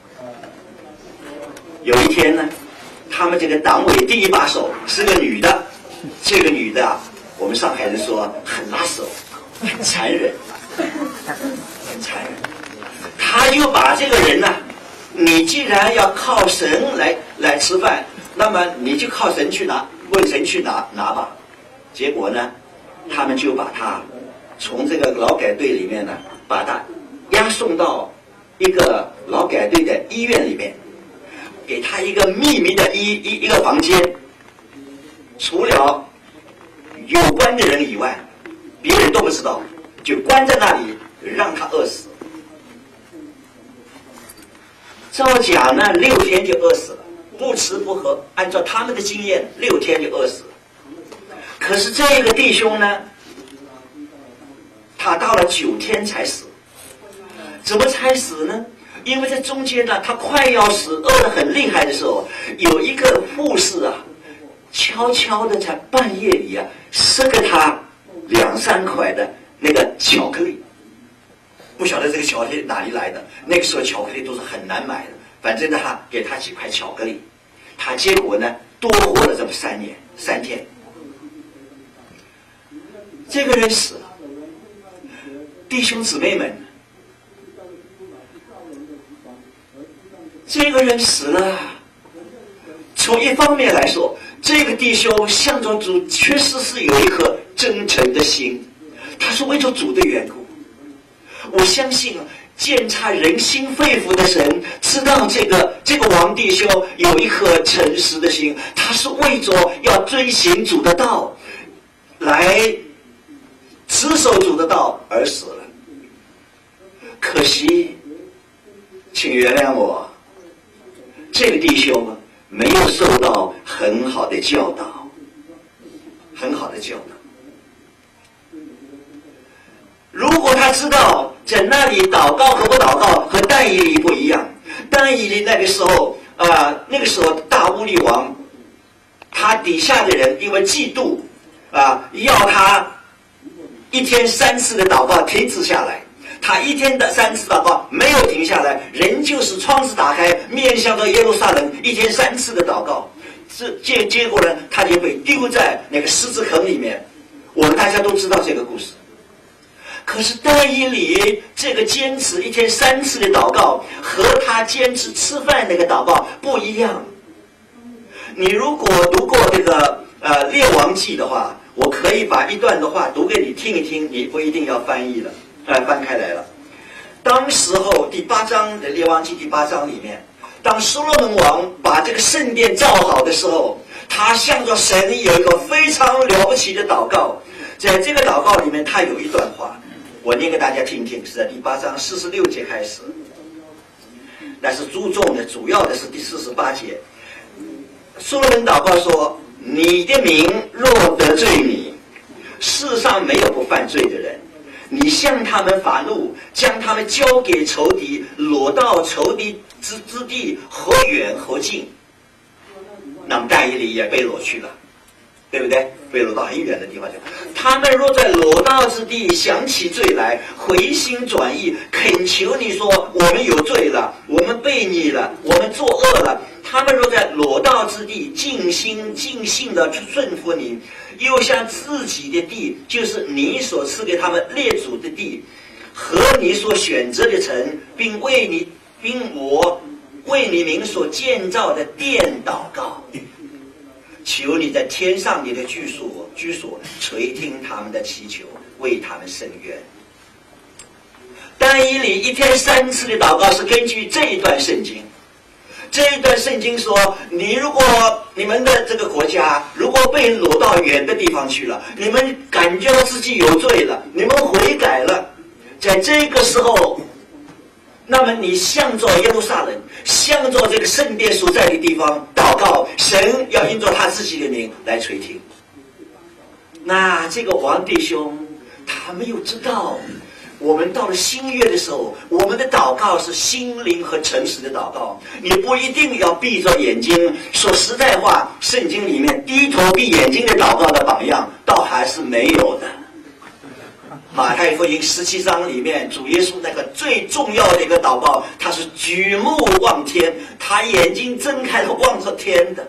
[SPEAKER 1] 有一天呢，他们这个党委第一把手是个女的，这个女的啊，我们上海人说很拉手，很残忍，很残忍。他就把这个人呢、啊，你既然要靠神来来吃饭，那么你就靠神去拿，问神去拿拿吧。结果呢，他们就把他从这个劳改队里面呢，把他押送到一个劳改队的医院里面。给他一个秘密的一一一个房间，除了有关的人以外，别人都不知道，就关在那里，让他饿死。照讲呢，六天就饿死了，不吃不喝，按照他们的经验，六天就饿死了。可是这个弟兄呢，他到了九天才死，怎么才死呢？因为在中间呢，他快要死、饿得很厉害的时候，有一个护士啊，悄悄的在半夜里啊，塞给他两三块的那个巧克力。不晓得这个巧克力哪里来的，那个时候巧克力都是很难买的。反正呢，他给他几块巧克力，他结果呢，多活了这么三年三天。这个人死了，弟兄姊妹们。这个人死了，从一方面来说，这个弟兄向着主确实是有一颗真诚的心，他是为着主的缘故。我相信鉴察人心肺腑的神知道这个这个王弟兄有一颗诚实的心，他是为着要遵行主的道，来持守主的道而死了。可惜，请原谅我。这个弟兄没有受到很好的教导，很好的教导。如果他知道在那里祷告和不祷告和但以理不一样，但以理那个时候啊、呃，那个时候大乌利王，他底下的人因为嫉妒啊、呃，要他一天三次的祷告停止下来。他一天的三次祷告没有停下来，仍旧是窗子打开，面向着耶路撒冷，一天三次的祷告。这结结果呢，他就被丢在那个狮子坑里面。我们大家都知道这个故事。可是但以理这个坚持一天三次的祷告，和他坚持吃饭那个祷告不一样。你如果读过这个呃《列王记》的话，我可以把一段的话读给你听一听，你不一定要翻译了。呃，翻开来了。当时候第八章的《列王记》第八章里面，当所罗门王把这个圣殿造好的时候，他向着神有一个非常了不起的祷告。在这个祷告里面，他有一段话，我念给大家听听，是在第八章四十六节开始。但是注重的主要的是第四十八节。所罗门祷告说：“你的名若得罪你，世上没有不犯罪的人。”你向他们发怒，将他们交给仇敌，裸到仇敌之之地，何远何近。那么但以理也被掳去了。 对不对？被掳到很远的地方去。他们若在裸道之地想起罪来，回心转意，恳求你说我们有罪了，我们悖逆了，我们作恶了。他们若在裸道之地尽心尽性的去顺服你，又向自己的地，就是你所赐给他们列祖的地，和你所选择的城，并为你并我为你名所建造的殿祷告，求你在天上你的居所居所垂听他们的祈求，为他们伸冤。但以理一天三次的祷告是根据这一段圣经。这一段圣经说，你如果你们的这个国家如果被掳到远的地方去了，你们感觉到自己有罪了，你们悔改了，在这个时候，那么你向着耶路撒冷，向着这个圣殿所在的地方祷告，神要因着他自己的名来垂听。那这个王弟兄他没有知道，我们到了新约的时候，我们的祷告是心灵和诚实的祷告。你不一定要闭着眼睛。说实在话，圣经里面低头闭眼睛的祷告的榜样倒还是没有的。马太福音十七章里面，主耶稣那个最重要的一个祷告，他是举目望天，他眼睛睁开了望着天的。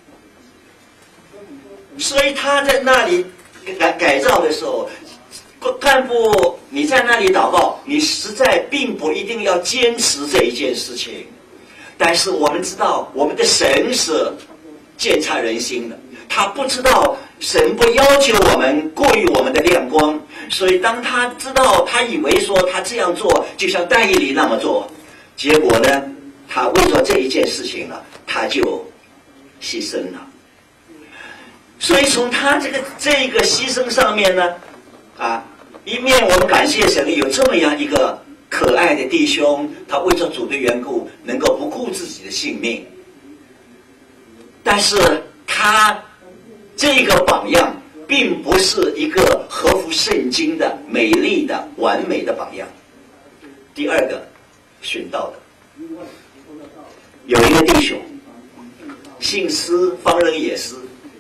[SPEAKER 1] 所以他在那里改改造的时候，干部你在那里祷告，你实在并不一定要坚持这一件事情。但是我们知道，我们的神是鉴察人心的，他不知道，神不要求我们过于我们的亮光。所以当他知道，他以为说他这样做就像但以理那么做，结果呢，他为了这一件事情呢，他就牺牲了。所以从他这个这个牺牲上面呢，啊，一面我们感谢神有这么样一个可爱的弟兄，他为着主的缘故能够不顾自己的性命，但是他这个榜样并不是一个合乎圣经的美丽的完美的榜样。第二个寻到的有一个弟兄姓施，方人也施。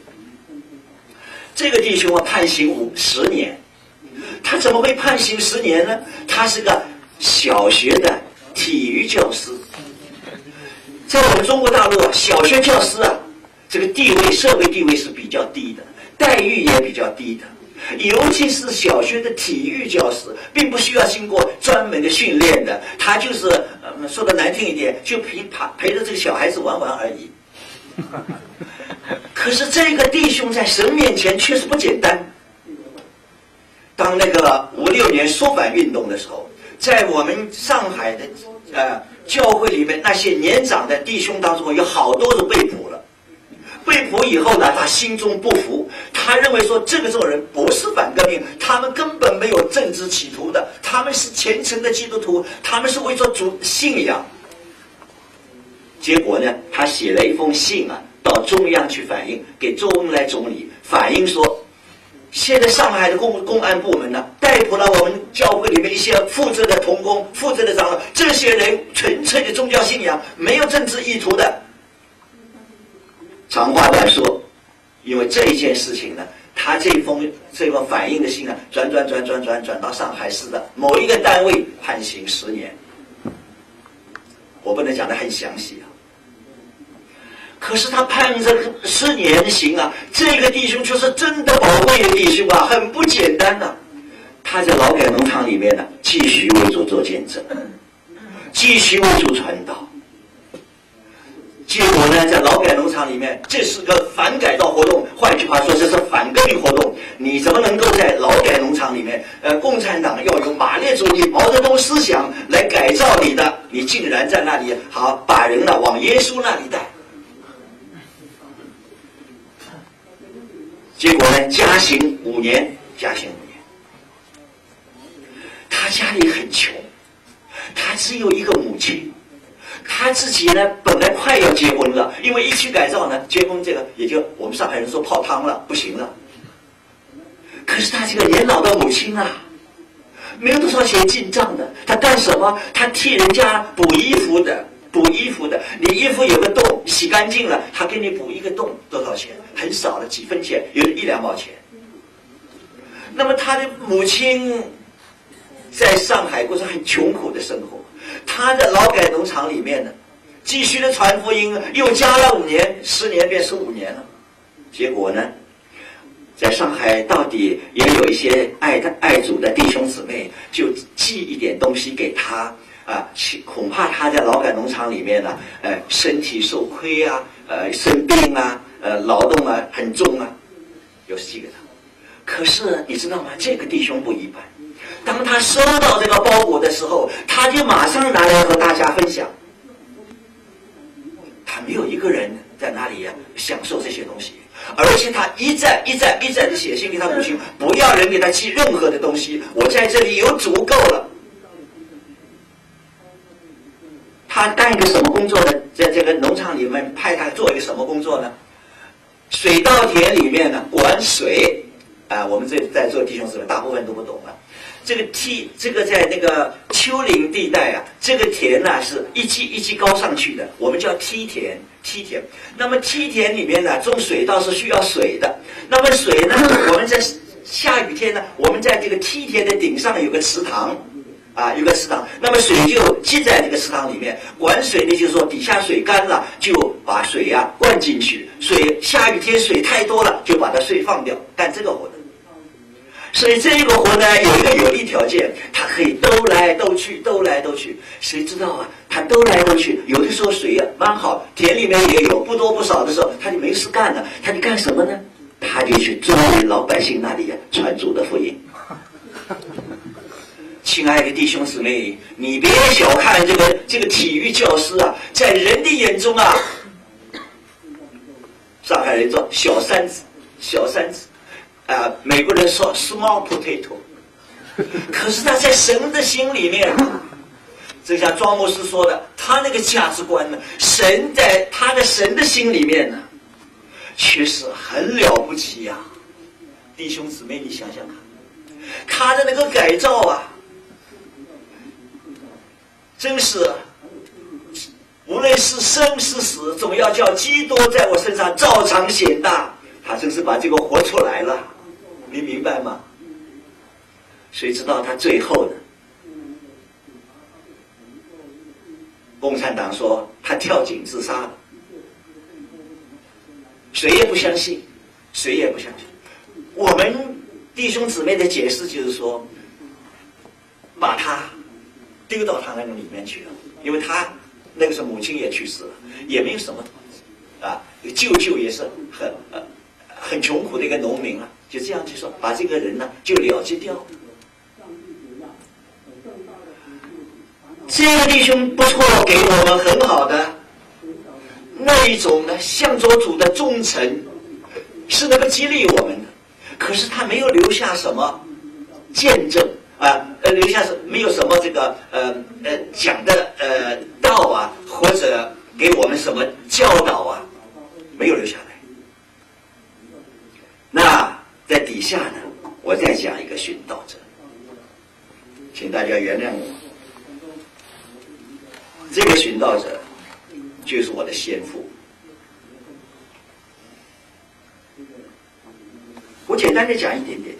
[SPEAKER 1] 这个弟兄啊，判刑五十年。他怎么会判刑十年呢？他是个小学的体育教师。在我们中国大陆啊，小学教师啊，这个地位社会地位是比较低的，待遇也比较低的。尤其是小学的体育教师，并不需要经过专门的训练的，他就是、呃、说的难听一点，就陪陪着这个小孩子玩玩而已。可是这个弟兄在神面前确实不简单。当那个五六年说反运动的时候，在我们上海的呃教会里面，那些年长的弟兄当中，有好多都被捕了。被捕以后呢，他心中不服，他认为说这个种人不是反革命，他们根本没有政治企图的，他们是虔诚的基督徒，他们是为着主信仰。结果呢，他写了一封信啊，到中央去反映，给周恩来总理反映说，现在上海的公公安部门呢，逮捕了我们教会里面一些负责的同工、负责的长老，这些人纯粹的宗教信仰，没有政治意图的。长话短说，因为这一件事情呢，他这封这封反映的信呢，转转转转转转到上海市的某一个单位判刑十年。我不能讲得很详细啊。可是他判这个十年刑啊，这个弟兄就是真的宝贵的弟兄啊，很不简单呐、啊。他在劳改农场里面呢，继续为主做见证，继续为主传道。结果呢，在劳改农场里面，这是个反改造活动，换句话说，这是反革命活动。你怎么能够在劳改农场里面，呃，共产党要用马列主义、毛泽东思想来改造你的，你竟然在那里好把人呢往耶稣那里带？结果呢，加刑五年，加刑五年。他家里很穷，他只有一个母亲。他自己呢，本来快要结婚了，因为一去改造呢，结婚这个也就我们上海人说泡汤了，不行了。可是他这个年老的母亲啊，没有多少钱进账的，他干什么？他替人家补衣服的， 补衣服的，你衣服有个洞，洗干净了，他给你补一个洞，多少钱？很少了，几分钱，有的一两毛钱。那么他的母亲在上海过着很穷苦的生活，他在劳改农场里面呢，继续的传福音，又加了五年，十年变十五年了。结果呢，在上海到底也有一些爱的爱主的弟兄姊妹，就寄一点东西给他啊，恐怕他在劳改农场里面呢，呃，身体受亏啊，呃，生病啊，呃，劳动啊很重啊，有寄给他。可是你知道吗？这个弟兄不一般，当他收到这个包裹的时候，他就马上拿来和大家分享。他没有一个人在那里呀、啊、享受这些东西，而且他一再一再一再的写信给他母亲，不要人给他寄任何的东西，我在这里有足够了。他干一个什么工作呢？在这个农场里面派他做一个什么工作呢？水稻田里面呢管水啊，我们这在座弟兄姊妹大部分都不懂啊。这个梯，这个在那个丘陵地带啊，这个田呢、啊、是一级一级高上去的，我们叫梯田。梯田，那么梯田里面呢，种水稻是需要水的。那么水呢，我们在下雨天呢，我们在这个梯田的顶上有个池塘，啊，有个池塘，那么水就积在这个池塘里面。管水呢，就是说底下水干了，就把水啊灌进去。水下雨天水太多了，就把它水放掉，干这个活的。所以这个活呢，有一个有利条件，它可以兜来兜去，兜来兜去。谁知道啊？它兜来兜去，有的时候水啊蛮好，田里面也有，不多不少的时候，他就没事干了，他就干什么呢？他就去追老百姓那里啊传主的福音。亲爱的弟兄姊妹，你别小看这个这个体育教师啊，在人的眼中啊，上海人说小三子，小三子。啊、呃，美国人说 small potato， 可是他在神的心里面，就像庄牧师说的，他那个价值观呢，神在他的神的心里面呢，确实很了不起呀、啊。弟兄姊妹，你想想看，他的那个改造啊，真是无论是生是死，总要叫基督在我身上照常显大。他真是把这个活出来了。你明白吗？谁知道他最后呢？共产党说他跳井自杀了，谁也不相信，谁也不相信。我们弟兄姊妹的解释就是说，把他丢到他那个里面去了，因为他那个时候母亲也去世了，也没有什么啊，舅舅也是很呃很穷苦的一个农民啊。就这样去说，把这个人呢就了结掉。这个弟兄不错，给我们很好的那一种呢，向着主的忠诚，是能够激励我们的。可是他没有留下什么见证啊，呃，留下是没有什么这个呃呃讲的呃道啊，或者给我们什么教导啊，没有留下来。那在底下呢，我再讲一个寻道者，请大家原谅我。这个寻道者就是我的先父。我简单的讲一点点。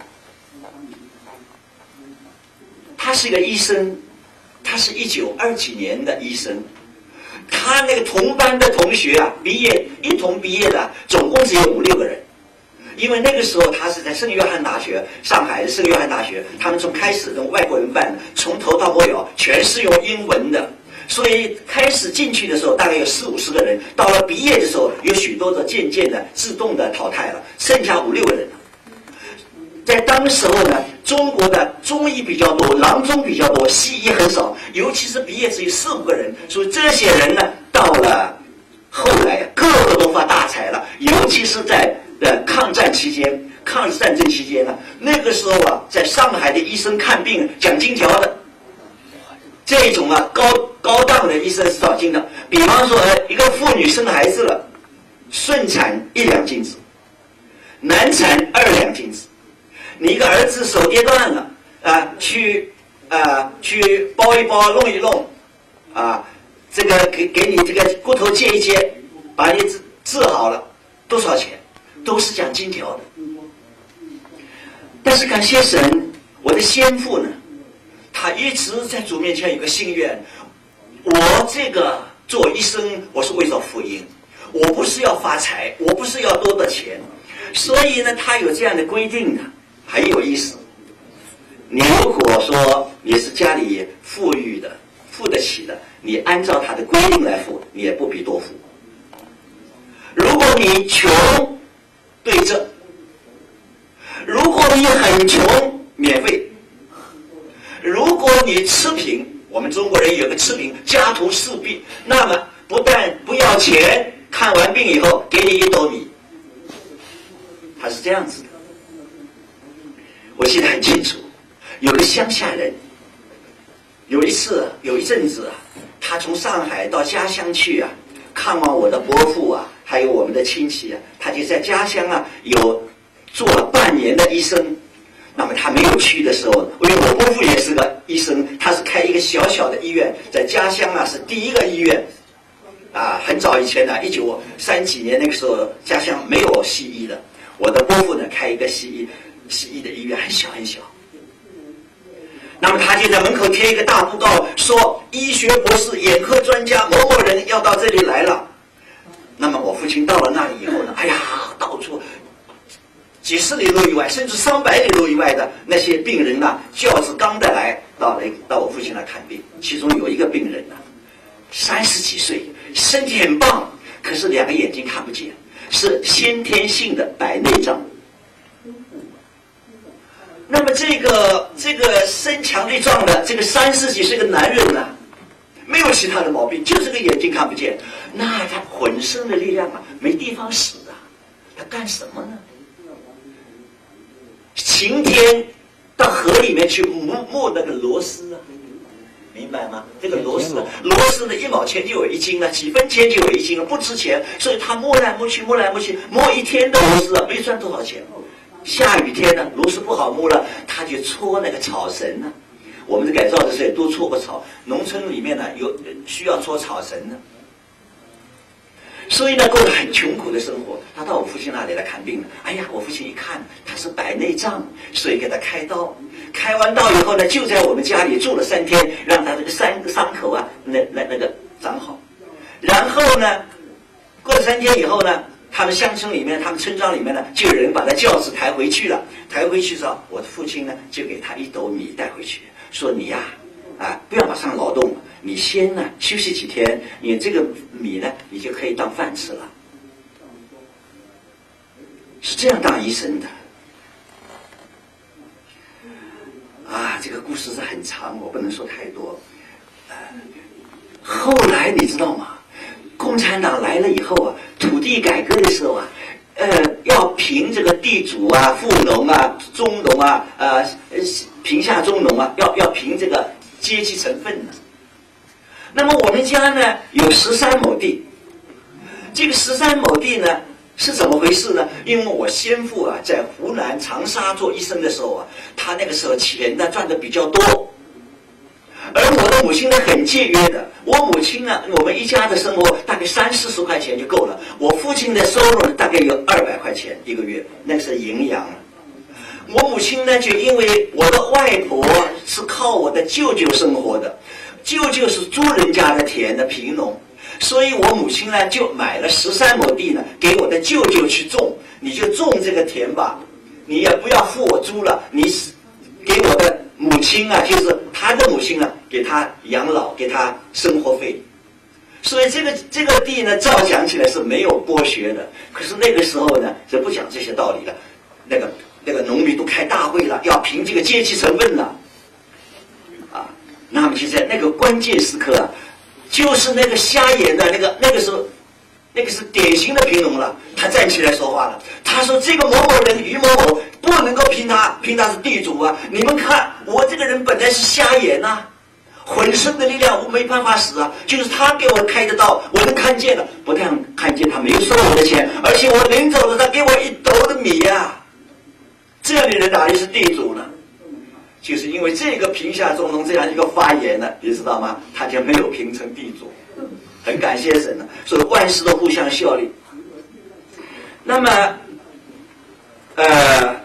[SPEAKER 1] 他是一个医生，他是一九二几年的医生。他那个同班的同学啊，毕业一同毕业的，总共只有五六个人。因为那个时候他是在圣约翰大学，上海的圣约翰大学，他们从开始用外国人办的，从头到末了全是用英文的，所以开始进去的时候大概有四五十个人，到了毕业的时候有许多的渐渐的自动的淘汰了，剩下五六个人了。在当时候呢，中国的中医比较多，郎中比较多，西医很少，尤其是毕业只有四五个人，所以这些人呢，到了后来个个都发大财了，尤其是在呃，抗战期间，抗日战争期间呢，那个时候啊，在上海的医生看病讲金条的，这种啊高高档的医生是少金的。比方说，一个妇女生孩子了，顺产一两金子，难产二两金子。你一个儿子手跌断了啊，去啊去包一包弄一弄啊， 这个给给你这个骨头接一接，把你治治好了，多少钱？都是讲金条的。但是感谢神，我的先父呢，他一直在主面前有个心愿，我这个做医生，我是为了福音，我不是要发财，我不是要多的钱，所以呢，他有这样的规定的，很有意思。你如果说你是家里富裕的，付得起的，你按照他的规定来付，你也不必多付。如果你穷，对症；如果你很穷，免费；如果你吃贫，我们中国人有个吃贫，家徒四壁，那么不但不要钱，看完病以后给你一斗米，他是这样子的。我记得很清楚，有个乡下人，有一次有一阵子啊，他从上海到家乡去啊，看望我的伯父啊，还有我们的亲戚啊，他就在家乡啊有做了半年的医生。那么他没有去的时候，因为我伯父也是个医生，他是开一个小小的医院，在家乡啊是第一个医院，啊，很早以前呢，一九三几年那个时候，家乡没有西医的，我的伯父呢开一个西医西医的医院，很小很小。那么他就在门口贴一个大布告，说医学博士、眼科专家某某人要到这里来了。那么我父亲到了那里以后呢，哎呀，到处几十里路以外，甚至上百里路以外的那些病人啊，轿子刚的来到来到我父亲那看病。其中有一个病人啊，三十几岁，身体很棒，可是两个眼睛看不见，是先天性的白内障。那么这个这个身强力壮的这个三十几岁的男人呢、啊，没有其他的毛病，就是个眼睛看不见。那他浑身的力量啊，没地方使啊，他干什么呢？晴天到河里面去磨磨那个螺丝啊，明白吗？这个螺丝，螺丝呢一毛钱就有一斤了，几分钱就有一斤了，不值钱，所以他磨来磨去，磨来磨去，磨一天的螺丝啊，没赚多少钱。下雨天呢，螺丝不好摸了，他就搓那个草绳呢、啊。我们改造的时候也多搓过草，农村里面呢有需要搓草绳呢。所以呢，过得很穷苦的生活。他到我父亲那里来看病了。哎呀，我父亲一看他是白内障，所以给他开刀。开完刀以后呢，就在我们家里住了三天，让他这个伤伤口啊，那那那个长好。然后呢，过了三天以后呢。他们乡村里面，他们村庄里面呢，就有人把他轿子抬回去了。抬回去之后，我的父亲呢，就给他一斗米带回去，说你呀、啊，啊，不要马上劳动，你先呢休息几天，你这个米呢，你就可以当饭吃了。是这样当医生的。啊，这个故事是很长，我不能说太多。呃，后来你知道吗？共产党来了以后啊，土地改革的时候啊，呃，要评这个地主啊、富农啊、中农啊、呃、贫下中农啊，要要评这个阶级成分呢。那么我们家呢有十三亩地，这个十三亩地呢是怎么回事呢？因为我先父啊在湖南长沙做医生的时候啊，他那个时候钱呢赚的比较多。而我的母亲呢很节约的，我母亲呢，我们一家的生活大概三四十块钱就够了。我父亲的收入呢大概有二百块钱一个月，那是营养了。我母亲呢就因为我的外婆是靠我的舅舅生活的，舅舅是租人家的田的贫农，所以我母亲呢就买了十三亩地呢给我的舅舅去种，你就种这个田吧，你也不要付我租了，你给我的母亲啊，就是他的母亲啊，给他养老，给他生活费。所以这个这个地呢，照讲起来是没有剥削的。可是那个时候呢，是不讲这些道理了。那个那个农民都开大会了，要评这个阶级成分了，啊，那么就在那个关键时刻啊，就是那个瞎眼的那个那个时候。那个是典型的贫农了，他站起来说话了。他说：“这个某某人于某某不能够评他，评他是地主啊！你们看，我这个人本来是瞎眼呐、啊，浑身的力量我没办法使啊，就是他给我开的刀，我能看见了。不但看见他没有收我的钱，而且我临走了，他给我一斗的米啊！这样的人哪里是地主呢？就是因为这个贫下中农这样一个发言呢，你知道吗？他就没有评成地主。” 很感谢神了，所以万事都互相效力。那么，呃。